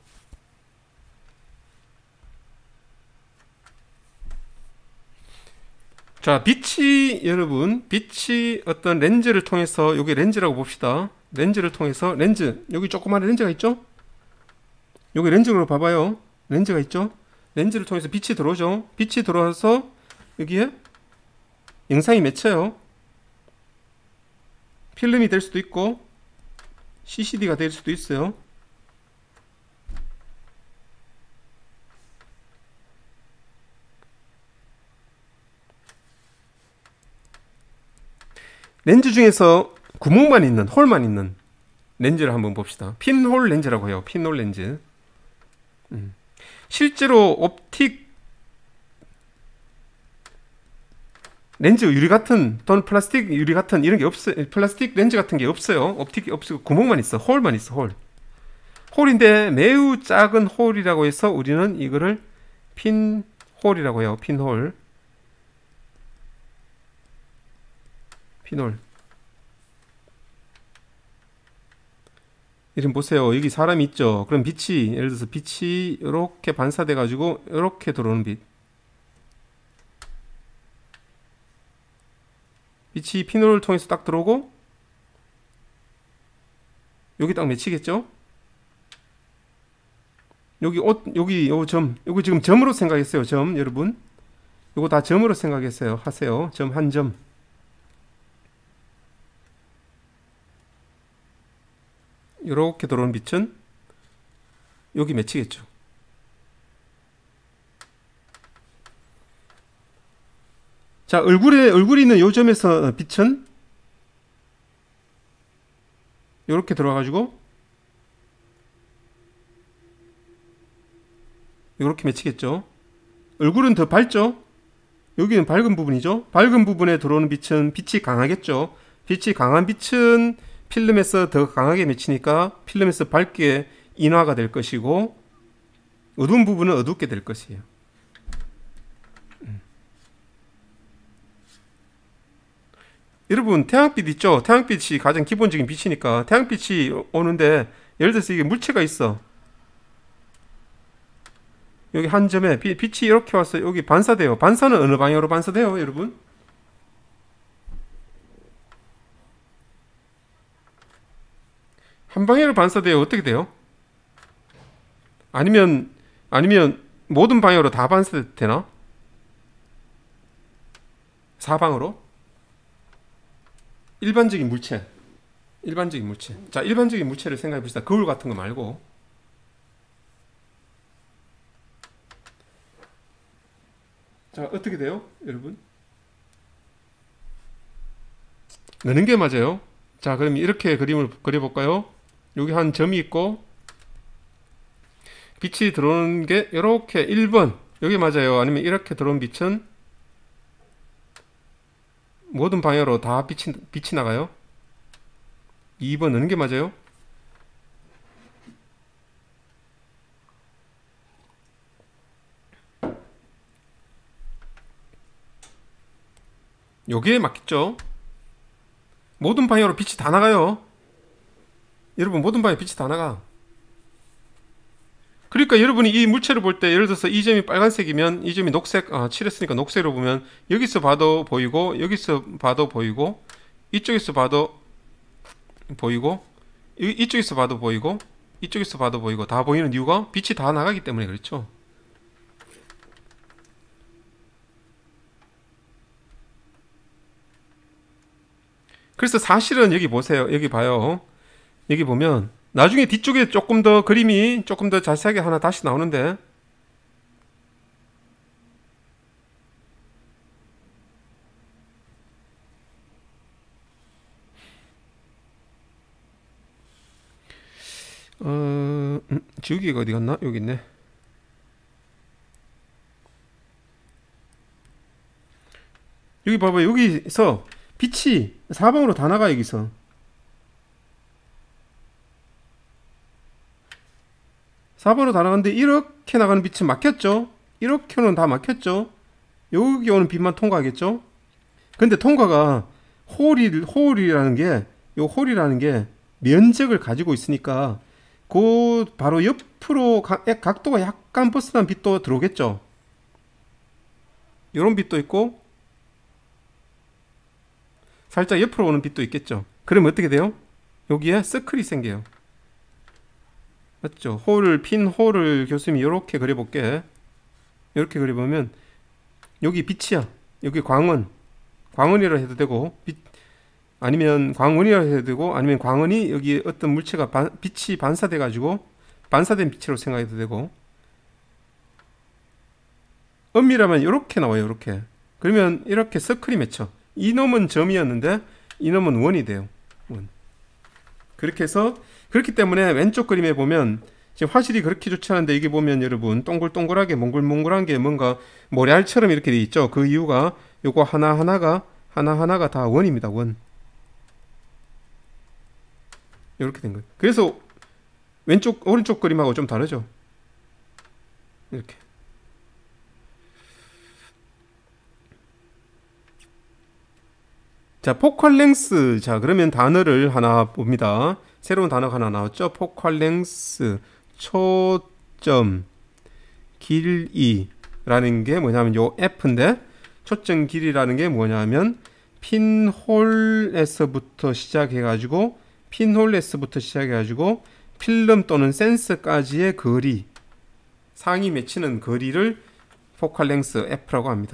자, 빛이, 여러분, 빛이 어떤 렌즈를 통해서, 여기 렌즈라고 봅시다. 렌즈를 통해서, 렌즈, 여기 조그마한 렌즈가 있죠? 여기 렌즈로 봐봐요. 렌즈가 있죠? 렌즈를 통해서 빛이 들어오죠? 빛이 들어와서 여기에 영상이 맺혀요. 필름이 될 수도 있고 씨씨디가 될 수도 있어요. 렌즈 중에서 구멍만 있는, 홀만 있는 렌즈를 한번 봅시다. 핀홀 렌즈라고 해요. 핀홀 렌즈. 음. 실제로 옵틱 렌즈 유리 같은, 또는 플라스틱 유리 같은 이런 게 없어요. 플라스틱 렌즈 같은 게 없어요. 옵틱이 없고 구멍만 있어. 홀만 있어. 홀. 홀인데 매우 작은 홀이라고 해서 우리는 이거를 핀홀이라고 해요. 핀홀. 핀홀. 이름 보세요. 여기 사람이 있죠. 그럼 빛이, 예를 들어서 빛이 이렇게 반사돼 가지고 이렇게 들어오는 빛. 빛이 핀홀을 통해서 딱 들어오고 여기 딱 맺히겠죠? 여기 옷, 여기 요 점, 요거 지금 점으로 생각했어요. 점, 여러분. 요거 다 점으로 생각했어요. 하세요. 점 한 점. 이렇게 들어오는 빛은 여기 맺히겠죠. 자, 얼굴에, 얼굴이 있는 요 점에서 빛은 이렇게 들어와가지고 이렇게 맺히겠죠. 얼굴은 더 밝죠. 여기는 밝은 부분이죠. 밝은 부분에 들어오는 빛은 빛이 강하겠죠. 빛이 강한 빛은 필름에서 더 강하게 맺히니까 필름에서 밝게 인화가 될 것이고 어두운 부분은 어둡게 될 것이에요. 음. 여러분 태양빛 있죠? 태양빛이 가장 기본적인 빛이니까 태양빛이 오는데 예를 들어서 이게 물체가 있어. 여기 한 점에 빛이 이렇게 와서 여기 반사돼요. 반사는 어느 방향으로 반사돼요, 여러분? 한 방향으로 반사돼요. 어떻게 돼요? 아니면 아니면 모든 방향으로 다 반사되나? 사방으로? 일반적인 물체. 일반적인 물체. 자, 일반적인 물체를 생각해 봅시다. 거울 같은 거 말고. 자, 어떻게 돼요, 여러분? 느는 게 맞아요. 자, 그럼 이렇게 그림을 그려볼까요? 여기 한 점이 있고 빛이 들어오는 게 이렇게 일 번 여기 맞아요? 아니면 이렇게 들어온 빛은 모든 방향으로 다 빛이, 빛이 나가요? 이 번 느는 게 맞아요? 여기에 맞겠죠? 모든 방향으로 빛이 다 나가요. 여러분 모든 방향 빛이 다 나가. 그러니까 여러분이 이 물체를 볼 때 예를 들어서 이 점이 빨간색이면 이 점이 녹색, 아 칠했으니까 녹색으로 보면 여기서 봐도 보이고 여기서 봐도 보이고 이쪽에서 봐도 보이고 이, 이쪽에서 봐도 보이고 이쪽에서 봐도 보이고 다 보이는 이유가 빛이 다 나가기 때문에 그렇죠. 그래서 사실은 여기 보세요. 여기 봐요. 여기 보면 나중에 뒤쪽에 조금 더 그림이 조금 더 자세하게 하나 다시 나오는데 어, 음, 지우개가 어디 갔나? 여기 있네. 여기 봐봐. 여기서 빛이 사방으로 다 나가. 여기서 사방으로 다 나가는데 이렇게 나가는 빛은 막혔죠. 이렇게는 다 막혔죠. 여기 오는 빛만 통과하겠죠. 근데 통과가 홀이, 홀이라는 게 요 홀이라는 게 면적을 가지고 있으니까 그 바로 옆으로 가, 각도가 약간 벗어난 빛도 들어오겠죠. 요런 빛도 있고 살짝 옆으로 오는 빛도 있겠죠. 그러면 어떻게 돼요? 여기에 서클이 생겨요. 맞죠? 홀을, 핀 홀을 교수님이 이렇게 그려볼게. 이렇게 그려보면 여기 빛이야. 여기 광원. 광원이라 해도 되고 빛, 아니면 광원이라 해도 되고 아니면 광원이 여기 어떤 물체가 반, 빛이 반사돼 가지고 반사된 빛으로 생각해도 되고 엄밀하면 이렇게 나와요. 이렇게. 그러면 이렇게 서클이 맺혀. 이놈은 점이었는데 이놈은 원이 돼요. 원. 그렇게 해서 그렇기 때문에 왼쪽 그림에 보면 지금 화질이 그렇게 좋지 않은데 이게 보면 여러분 동글동글하게 몽글몽글한 게 뭔가 모래알처럼 이렇게 돼 있죠. 그 이유가 요거 하나하나가 하나하나가 다 원입니다. 원. 이렇게 된 거예요. 그래서 왼쪽 오른쪽 그림하고 좀 다르죠. 이렇게. 자, 포컬 랭스. 자, 그러면 단어를 하나 봅니다. 새로운 단어가 하나 나왔죠. 포컬 랭스, 초점 길이라는 게 뭐냐면 요 F인데 초점 길이라는 게 뭐냐면 핀홀에서부터 시작해가지고 핀홀에서부터 시작해가지고 필름 또는 센서까지의 거리, 상이 맺히는 거리를 포컬 랭스 F라고 합니다.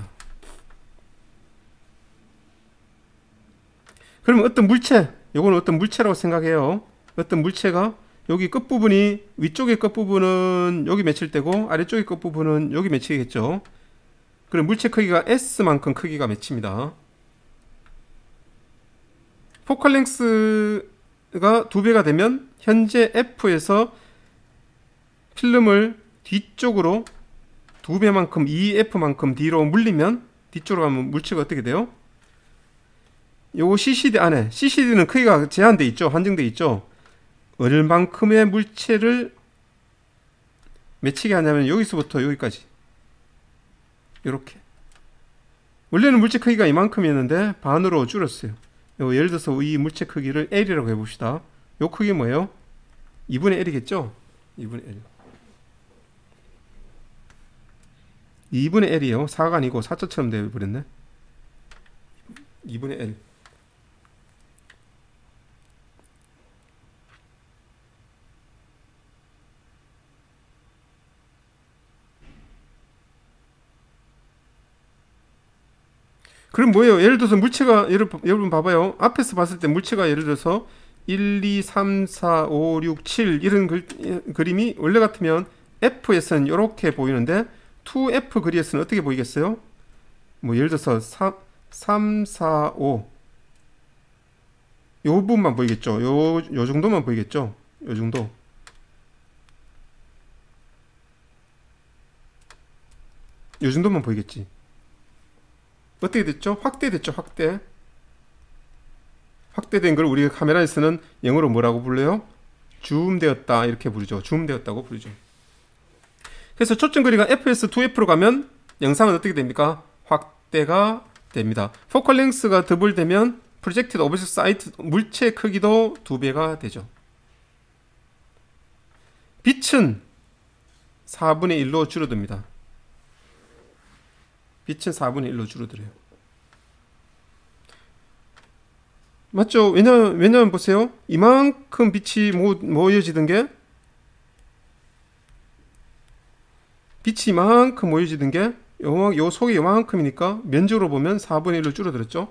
그러면 어떤 물체, 요거는 어떤 물체라고 생각해요. 어떤 물체가 여기 끝부분이 위쪽의 끝부분은 여기 맺힐 때고 아래쪽의 끝부분은 여기 맺히겠죠. 그럼 물체 크기가 S만큼 크기가 맺힙니다. 포컬 랭스가 두 배가 되면 현재 F에서 필름을 뒤쪽으로 두 배만큼 이 F만큼 뒤로 물리면 뒤쪽으로 가면 물체가 어떻게 돼요? 요거 씨씨디 안에 씨씨디는 크기가 제한돼 있죠. 한정돼 있죠. 얼만큼의 물체를 맺히게 하냐면 여기서부터 여기까지 이렇게. 원래는 물체 크기가 이만큼이었는데 반으로 줄였어요. 요 예를 들어서 이 물체 크기를 L이라고 해봅시다. 요 크기 뭐예요? 이분의 L이겠죠? 이분의 L. 이분의 L이에요. 사가 아니고 사자처럼 되어버렸네. 이분의 L. 그럼 뭐예요? 예를 들어서 물체가, 예를, 여러분 봐봐요. 앞에서 봤을 때 물체가 예를 들어서 일, 이, 삼, 사, 오, 육, 칠 이런 글, 그림이 원래 같으면 F에서는 이렇게 보이는데 투 에프 그리에서는 어떻게 보이겠어요? 뭐 예를 들어서 삼, 사, 오 요 부분만 보이겠죠? 요, 요 정도만 보이겠죠? 요 정도. 요 정도만 보이겠지. 어떻게 됐죠? 확대됐죠? 확대. 확대된 걸 우리가 카메라에서는 영어로 뭐라고 불러요? 줌되었다 이렇게 부르죠. 줌되었다고 부르죠. 그래서 초점 거리가 에프에서 투 에프로 가면 영상은 어떻게 됩니까? 확대가 됩니다. 포컬 랭스가 더블되면 프로젝티드 오브젝트 사이즈 물체 크기도 두 배가 되죠. 빛은 사분의 일로 줄어듭니다. 빛은 사분의 일로 줄어들어요. 맞죠? 왜냐면, 왜냐면 보세요. 이만큼 빛이 모, 모여지던 게 빛이 이만큼 모여지던 게 요, 요 속이 요만큼이니까 면적으로 보면 사분의 일로 줄어들었죠.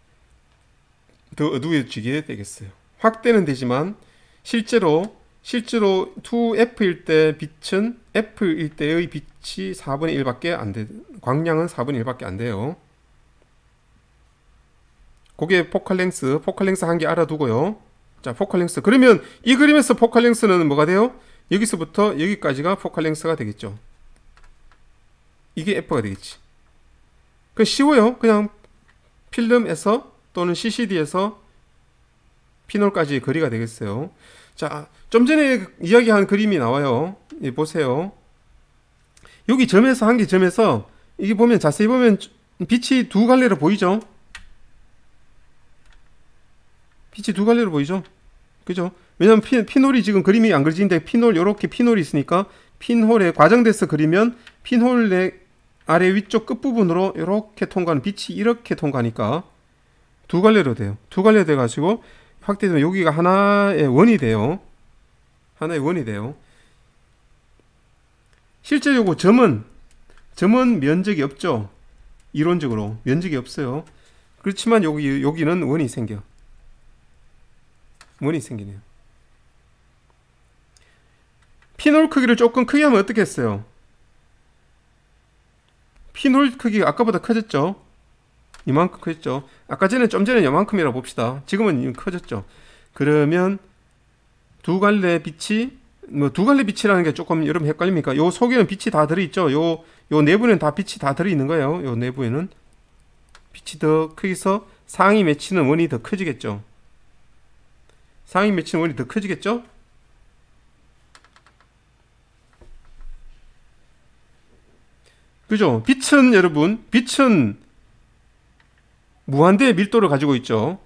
더 어두워지게 되겠어요. 확대는 되지만 실제로 실제로 투 에프일 때 빛은 F일 때의 빛이 사분의 일밖에 안 돼. 광량은 사분의 일밖에 안 돼요. 그게 포컬 랭스, 포컬 랭스 한 개 알아두고요. 자, 포컬 랭스. 그러면 이 그림에서 포컬 랭스는 뭐가 돼요? 여기서부터 여기까지가 포컬 랭스가 되겠죠. 이게 F가 되겠지. 그 쉬워요. 그냥 필름에서 또는 씨씨디에서 피놀까지 거리가 되겠어요. 자, 좀 전에 이야기한 그림이 나와요. 예, 보세요. 여기 점에서 한 개 점에서 이게 보면 자세히 보면 빛이 두 갈래로 보이죠? 빛이 두 갈래로 보이죠? 그죠? 왜냐면 피, 피놀이 지금 그림이 안 그려지는데 피놀 요렇게 피놀이 있으니까 핀홀에 과정돼서 그리면 핀홀의 아래 위쪽 끝부분으로 이렇게 통과하는 빛이 이렇게 통과하니까 두 갈래로 돼요. 두 갈래 돼 가지고 확대되면 여기가 하나의 원이 돼요. 하나의 원이 돼요. 실제 요거 점은 점은 면적이 없죠. 이론적으로 면적이 없어요. 그렇지만 여기 여기는 원이 생겨. 원이 생기네요. 핀홀 크기를 조금 크게 하면 어떻게 했어요? 핀홀 크기가 아까보다 커졌죠. 이만큼 커졌죠. 아까 전에 좀 전에 이만큼이라고 봅시다. 지금은 커졌죠. 그러면 두 갈래 빛이 뭐 두 갈래 빛이라는 게 조금 여러분 헷갈립니까? 요 속에는 빛이 다 들어있죠. 요, 요 내부에는 다 빛이 다 들어있는 거예요. 요 내부에는 빛이 더 크기서 상이 맺히는 원이 더 커지겠죠. 상이 맺히는 원이 더 커지겠죠. 그죠? 빛은 여러분, 빛은 무한대의 밀도를 가지고 있죠.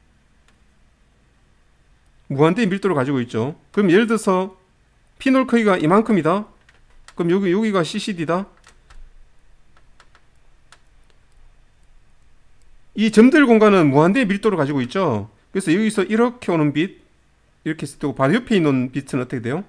무한대의 밀도를 가지고 있죠. 그럼 예를 들어서 피놀 크기가 이만큼이다. 그럼 여기, 여기가 씨씨디다. 이 점들 공간은 무한대의 밀도를 가지고 있죠. 그래서 여기서 이렇게 오는 빛, 이렇게 있을 때고 바로 옆에 있는 빛은 어떻게 돼요?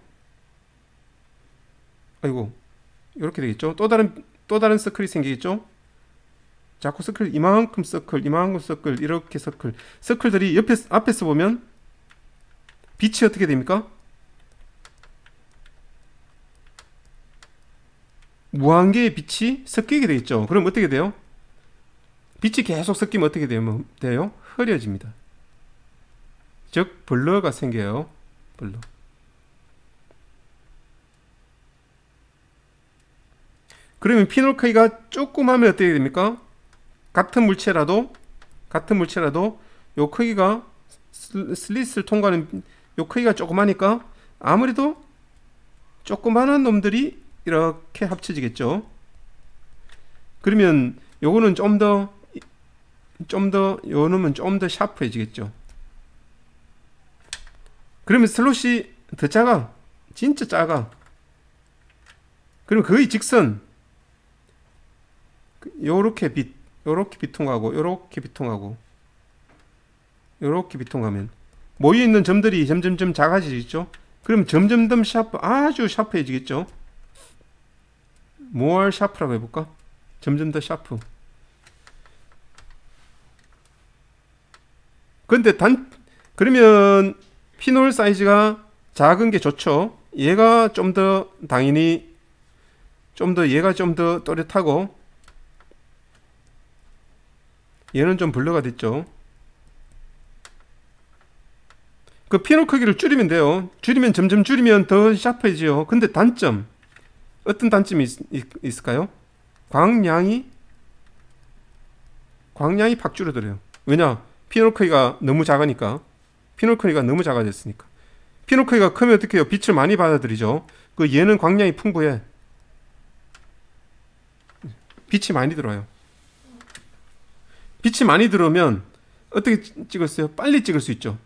아이고, 이렇게 되겠죠. 또 다른, 또 다른 서클이 생기겠죠. 자꾸 서클, 이만큼 서클, 이만큼 서클, 이렇게 서클. 서클들이 옆에, 앞에서 보면 빛이 어떻게 됩니까? 무한개의 빛이 섞이게 되겠죠. 그럼 어떻게 돼요? 빛이 계속 섞이면 어떻게 되면 돼요? 흐려집니다. 즉 블러가 생겨요. 블러. 그러면 피놀 크기가 조금 하면 어떻게 됩니까? 같은 물체라도 같은 물체라도 요 크기가 슬릿을 통과하는 요 크기가 조그마니까 아무래도 조그만한 놈들이 이렇게 합쳐지겠죠. 그러면 요거는 좀 더 좀 더 요 놈은 좀 더 샤프해지겠죠. 그러면 슬롯이 더 작아. 진짜 작아. 그럼 거의 직선. 요렇게 빛 요렇게 비통하고 요렇게 비통하고 요렇게 비통하면 모여있는 점들이 점점점 작아지겠죠. 그럼 점점 더 샤프, 아주 샤프해지겠죠. more 샤프라고 해볼까? 점점 더 샤프. 근데 단 그러면 핀홀 사이즈가 작은 게 좋죠. 얘가 좀 더 당연히 좀 더 얘가 좀 더 또렷하고 얘는 좀 블러가 됐죠. 그 핀홀 크기를 줄이면 돼요. 줄이면 점점 줄이면 더 샤프해지요. 근데 단점, 어떤 단점이 있, 있, 있을까요? 광량이 광량이 팍 줄어들어요. 왜냐? 핀홀 크기가 너무 작으니까. 핀홀 크기가 너무 작아졌으니까. 핀홀 크기가 크면 어떻게 해요? 빛을 많이 받아들이죠. 그 얘는 광량이 풍부해. 빛이 많이 들어요. 빛이 많이 들어오면 어떻게 찍었어요? 빨리 찍을 수 있죠.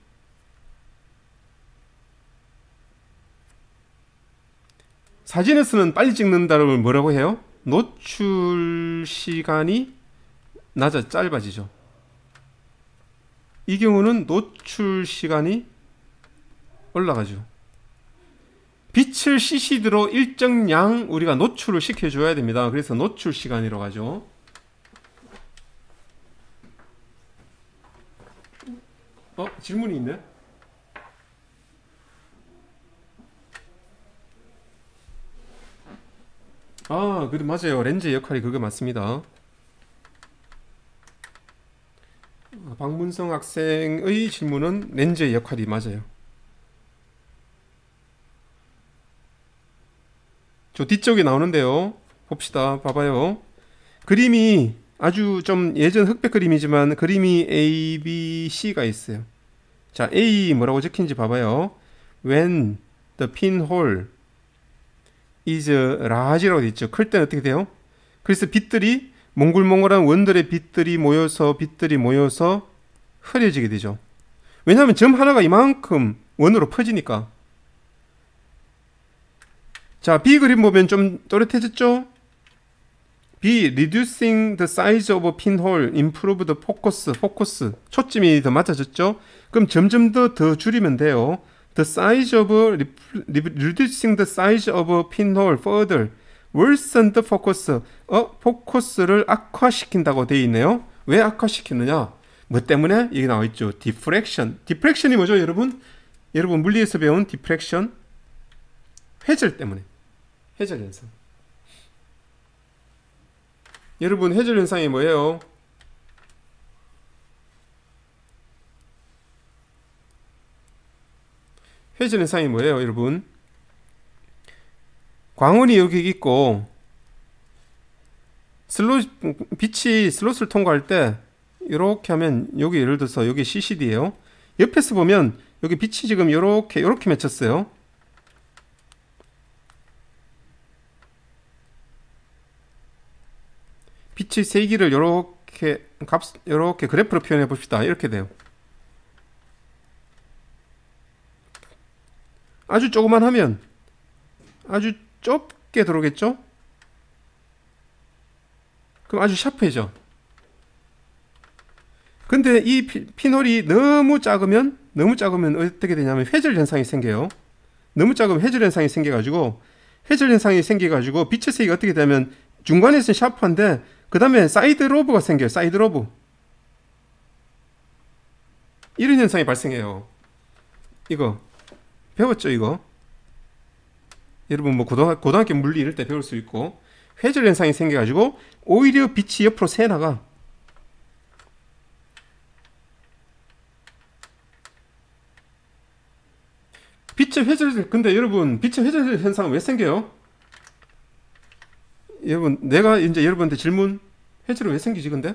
사진에서는 빨리 찍는다는 걸 뭐라고 해요? 노출 시간이 낮아 짧아지죠. 이 경우는 노출 시간이 올라가죠. 빛을 씨씨디로 일정량 우리가 노출을 시켜줘야 됩니다. 그래서 노출 시간이라고 하죠. 어? 질문이 있네? 아, 그래 맞아요. 렌즈의 역할이 그거 맞습니다. 박문성 학생의 질문은 렌즈의 역할이 맞아요. 저 뒤쪽에 나오는데요. 봅시다. 봐봐요. 그림이 아주 좀 예전 흑백 그림이지만 그림이 A, B, C가 있어요. 자, A 뭐라고 적힌지 봐봐요. When the pinhole is large라고 되어 있죠. 클 때는 어떻게 돼요? 그래서 빛들이 몽글몽글한 원들의 빛들이 모여서 빛들이 모여서 흐려지게 되죠. 왜냐하면 점 하나가 이만큼 원으로 퍼지니까. 자, B 그림 보면 좀 또렷해졌죠? B. Reducing the size of a pinhole improved focus. focus. 초점이 더 맞아졌죠? 그럼 점점 더, 더 줄이면 돼요. The size of reducing the size of a pinhole further worsened focus. 어, 포커스를 악화시킨다고 되어 있네요. 왜 악화시키느냐? 뭐 때문에? 여기 나와 있죠. diffraction. diffraction이 뭐죠, 여러분? 여러분 물리에서 배운 diffraction. 회절 때문에. 회절 현상. 여러분 회절 현상이 뭐예요? 회전 현상이 뭐예요, 여러분? 광원이 여기 있고 슬롯 빛이 슬롯을 통과할 때 이렇게 하면 여기 예를 들어서 여기 씨씨디예요. 옆에서 보면 여기 빛이 지금 이렇게 이렇게 맺혔어요. 빛의 세기를 이렇게 값 이렇게 그래프로 표현해 봅시다. 이렇게 돼요. 아주 조그만 하면 아주 좁게 들어오겠죠? 그럼 아주 샤프해져. 근데 이 핀홀이 너무 작으면 너무 작으면 어떻게 되냐면 회절 현상이 생겨요. 너무 작으면 회절 현상이 생겨가지고 회절 현상이 생겨가지고 빛의 세기가 어떻게 되면 중간에서는 샤프한데 그 다음에 사이드 로브가 생겨요. 사이드 로브. 이런 현상이 발생해요. 이거 배웠죠, 이거? 여러분 뭐 고등학, 고등학교 물리 이럴 때 배울 수 있고 회절 현상이 생겨가지고 오히려 빛이 옆으로 새나가. 빛의 회절, 근데 여러분 빛의 회절 현상은 왜 생겨요? 여러분 내가 이제 여러분한테 질문, 회절은 왜 생기지 근데?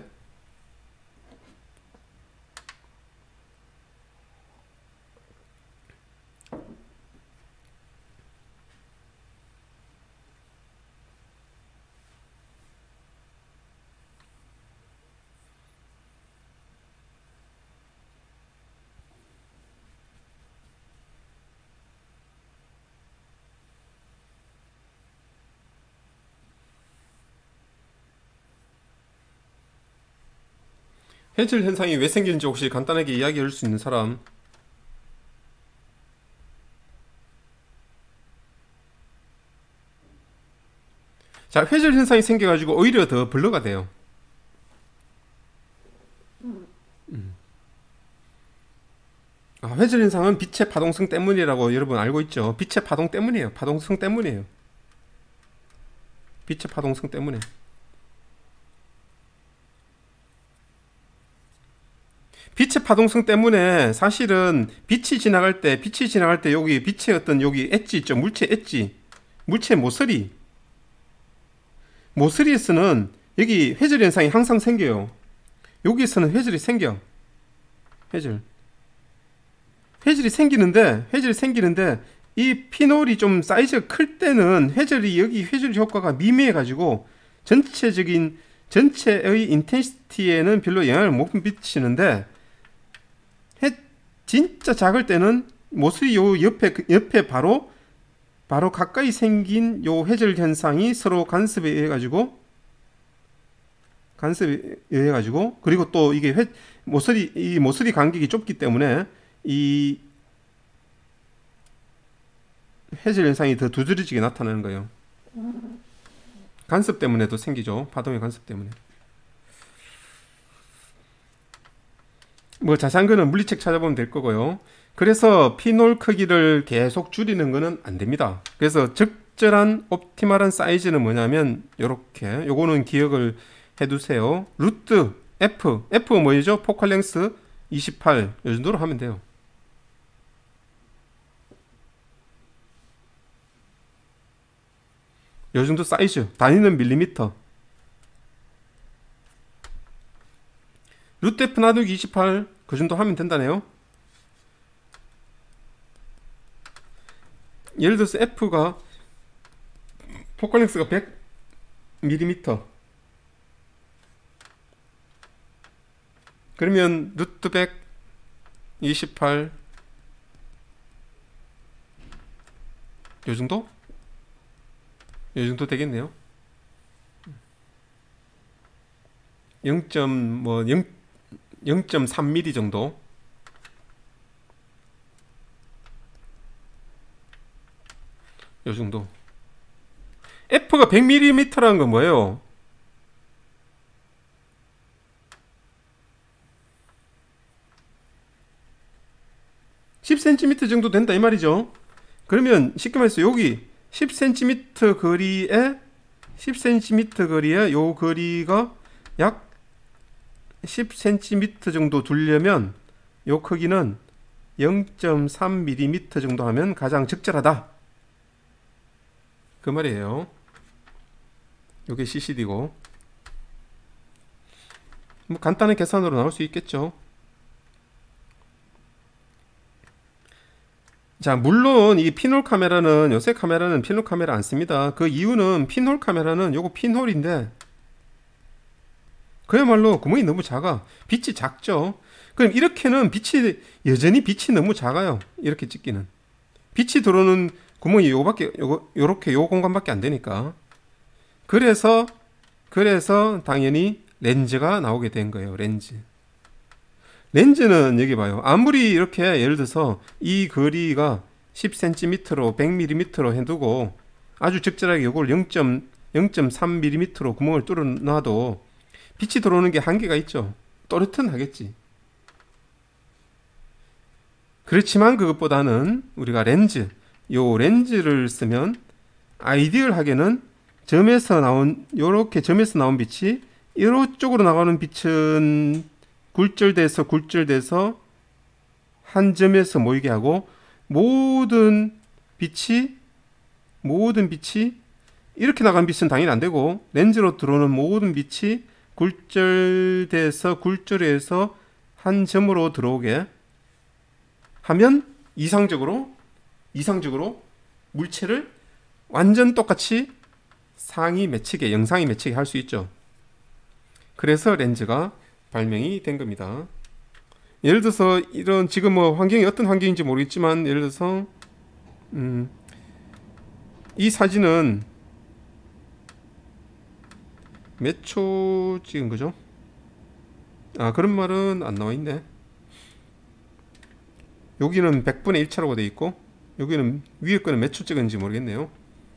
해질 현상이 왜 생기는지 혹시 간단하게 이야기할 수 있는 사람? 자, 회질 현상이 생겨가지고 오히려 더 블러가 돼요. 음. 아, 회질 현상은 빛의 파동성 때문이라고 여러분 알고 있죠? 빛의 파동 때문이에요. 파동성 때문이에요. 빛의 파동성 때문에. 빛의 파동성 때문에 사실은 빛이 지나갈 때, 빛이 지나갈 때 여기 빛의 어떤 여기 엣지 있죠? 물체 엣지. 물체 모서리. 모서리에서는 여기 회질 현상이 항상 생겨요. 여기에서는 회질이 생겨. 회질. 회질이 생기는데, 회질이 생기는데, 이 피놀이 좀 사이즈가 클 때는 회질이, 여기 회질 효과가 미미해가지고, 전체적인, 전체의 인텐시티에는 별로 영향을 못 미치는데, 해, 진짜 작을 때는 모서리 요 옆에, 옆에 바로, 바로 가까이 생긴 요 회질 현상이 서로 간섭에 의해 가지고, 간섭에 의해 가지고, 그리고 또 이게 회, 모서리, 이 모서리 간격이 좁기 때문에, 이 해질 현상이 더 두드러지게 나타나는 거예요. 간섭 때문에도 생기죠. 파동의 간섭 때문에. 뭐 자세한 거는 물리책 찾아보면 될 거고요. 그래서 피놀 크기를 계속 줄이는 거는 안 됩니다. 그래서 적절한 옵티멀한 사이즈는 뭐냐면 요렇게, 요거는 기억을 해두세요. 루트 F, F 뭐죠? 포컬 랭스 이십팔, 요 정도로 하면 돼요. 요 정도 사이즈, 단위는 밀리미터. 루트 F 나누기 이십팔, 그 정도 하면 된다네요. 예를 들어서 F가 포컬 랭스가 백 밀리미터, 그러면 루트 백 이십팔, 요 정도? 이 정도 되겠네요. 영. 뭐 영 점 삼 밀리미터 정도. 요 정도. F가 백 밀리미터라는 건 뭐예요? 십 센티미터 정도 된다 이 말이죠. 그러면 쉽게 말해서 여기 십 센티미터 거리에 십 센티미터 거리에 요 거리가 약 십 센티미터 정도 두려면 요 크기는 영 점 삼 밀리미터 정도 하면 가장 적절하다, 그 말이에요. 요게 씨씨디고 뭐 간단한 계산으로 나올 수 있겠죠. 자, 물론 이 핀홀 카메라는, 요새 카메라는 핀홀 카메라 안 씁니다. 그 이유는 핀홀 카메라는 요거 핀홀인데 그야말로 구멍이 너무 작아. 빛이 작죠. 그럼 이렇게는 빛이, 여전히 빛이 너무 작아요. 이렇게 찍기는. 빛이 들어오는 구멍이 요거밖에, 요거, 요렇게 요 공간밖에 안 되니까. 그래서, 그래서 당연히 렌즈가 나오게 된 거예요. 렌즈. 렌즈는 여기 봐요. 아무리 이렇게 예를 들어서 이 거리가 십 센티미터로 백 밀리미터로 해두고 아주 적절하게 이걸 영 점 삼 밀리미터로 구멍을 뚫어 놔도 빛이 들어오는 게 한계가 있죠. 또렷은 하겠지. 그렇지만 그것보다는 우리가 렌즈, 요 렌즈를 쓰면 아이디얼하게는 점에서 나온, 요렇게 점에서 나온 빛이 이쪽으로 나가는 빛은 굴절돼서 굴절돼서 한 점에서 모이게 하고, 모든 빛이 모든 빛이 이렇게 나가는 빛은 당연히 안 되고, 렌즈로 들어오는 모든 빛이 굴절돼서 굴절해서 한 점으로 들어오게 하면 이상적으로 이상적으로 물체를 완전 똑같이 상이 맺히게, 영상이 맺히게 할 수 있죠. 그래서 렌즈가 발명이 된 겁니다. 예를 들어서 이런, 지금 뭐 환경이 어떤 환경인지 모르겠지만, 예를 들어서 음, 이 사진은 몇 초 찍은 거죠? 아, 그런 말은 안 나와 있네. 여기는 백분의 일 차라고 돼 있고, 여기는 위에 거는 몇 초 찍었는지 모르겠네요.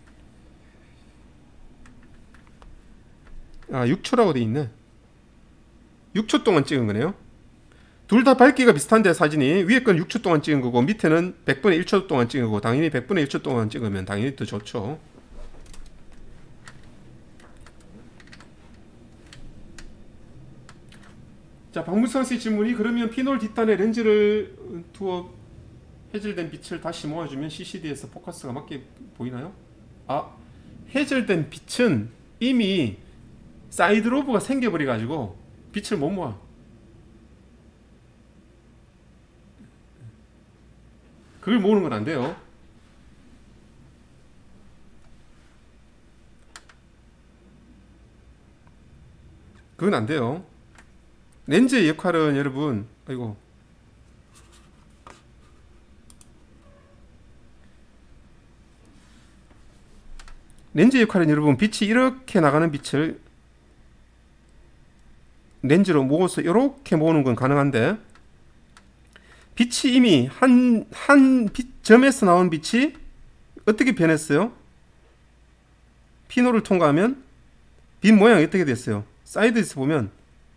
아, 육 초라고 돼 있네. 육 초 동안 찍은 거네요. 둘 다 밝기가 비슷한데 사진이 위에 건 육 초 동안 찍은 거고 밑에는 백분의 일 초 동안 찍은 거고, 당연히 백분의 일 초 동안 찍으면 당연히 더 좋죠. 자, 박무성 씨 질문이, 그러면 피놀 뒷단에 렌즈를 두어 해질된 빛을 다시 모아주면 씨씨디에서 포커스가 맞게 보이나요? 아, 해질된 빛은 이미 사이드 로브가 생겨버려 가지고 빛을 못 모아. 그걸 모으는 건 안 돼요. 그건 안 돼요. 렌즈의 역할은 여러분, 아이고, 렌즈의 역할은 여러분, 빛이 이렇게 나가는 빛을 렌즈로 모아서 이렇게 모으는 건 가능한데, 빛이 이미 한, 한 빛, 점에서 나온 빛이 어떻게 변했어요? 피노를 통과하면 빛 모양이 어떻게 됐어요? 사이드에서 보면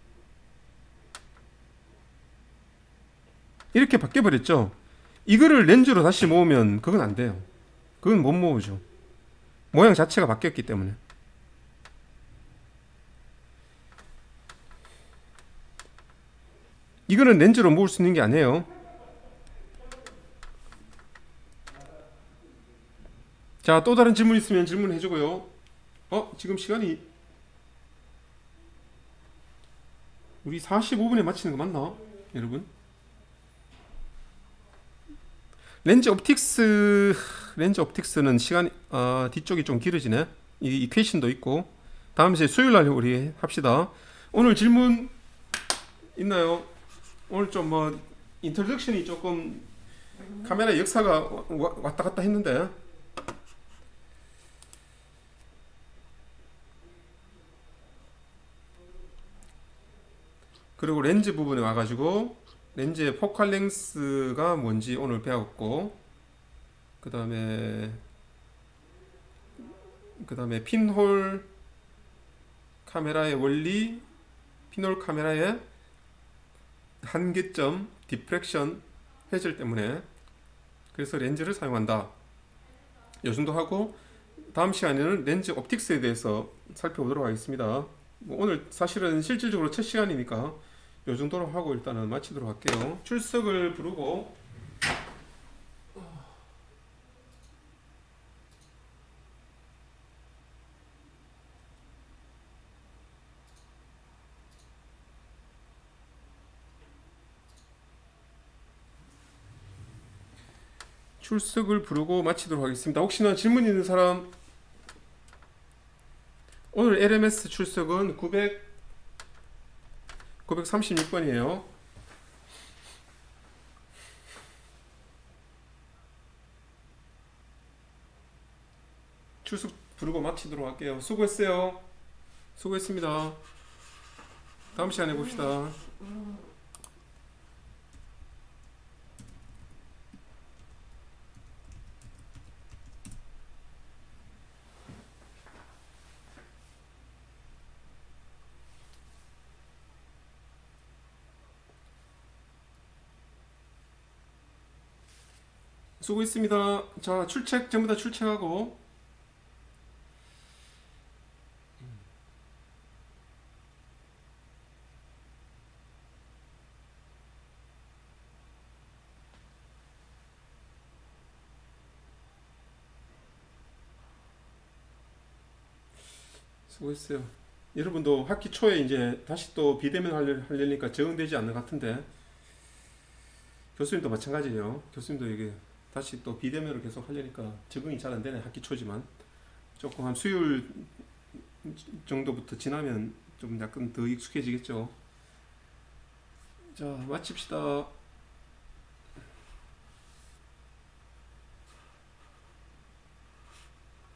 이렇게 바뀌어버렸죠. 이거를 렌즈로 다시 모으면 그건 안 돼요. 그건 못 모으죠. 모양 자체가 바뀌었기 때문에. 이거는 렌즈로 모을 수 있는 게 아니에요. 자, 또 다른 질문 있으면 질문해 주고요. 어, 지금 시간이 우리 사십오 분에 마치는 거 맞나? 여러분? 렌즈 옵틱스, 렌즈 옵틱스는 시간이, 아, 뒤쪽이 좀 길어지네. 이 이퀘이션도 있고. 다음 시간에 수요일 날 우리 합시다. 오늘 질문 있나요? 오늘 좀 뭐, 인트로덕션이 조금 카메라 역사가 와- 왔다 갔다 했는데. 그리고 렌즈 부분에 와가지고 렌즈의 포칼 랭스가 뭔지 오늘 배웠고, 그 다음에 그 다음에 핀홀 카메라의 원리, 핀홀 카메라의 한계점, 디프렉션, 회절 때문에 그래서 렌즈를 사용한다. 요 정도 하고, 다음 시간에는 렌즈 옵틱스에 대해서 살펴보도록 하겠습니다. 뭐 오늘 사실은 실질적으로 첫 시간이니까 요 정도로 하고 일단은 마치도록 할게요. 출석을 부르고, 출석을 부르고 마치도록 하겠습니다. 혹시나 질문 있는 사람, 오늘 엘엠에스 출석은 구백, 구백삼십육 번이에요. 출석 부르고 마치도록 할게요. 수고했어요. 수고했습니다. 다음 시간에 봅시다. 수고했습니다. 자, 출첵 전부 다 출첵하고, 수고했어요. 여러분도 학기 초에 이제 다시 또 비대면 하려, 하려니까 적응되지 않는 것 같은데, 교수님도 마찬가지예요. 교수님도 이게 다시 또 비대면으로 계속 하려니까 적응이 잘 안 되네. 학기 초지만 조금 한 수요일 정도부터 지나면 좀 약간 더 익숙해지겠죠. 자, 마칩시다.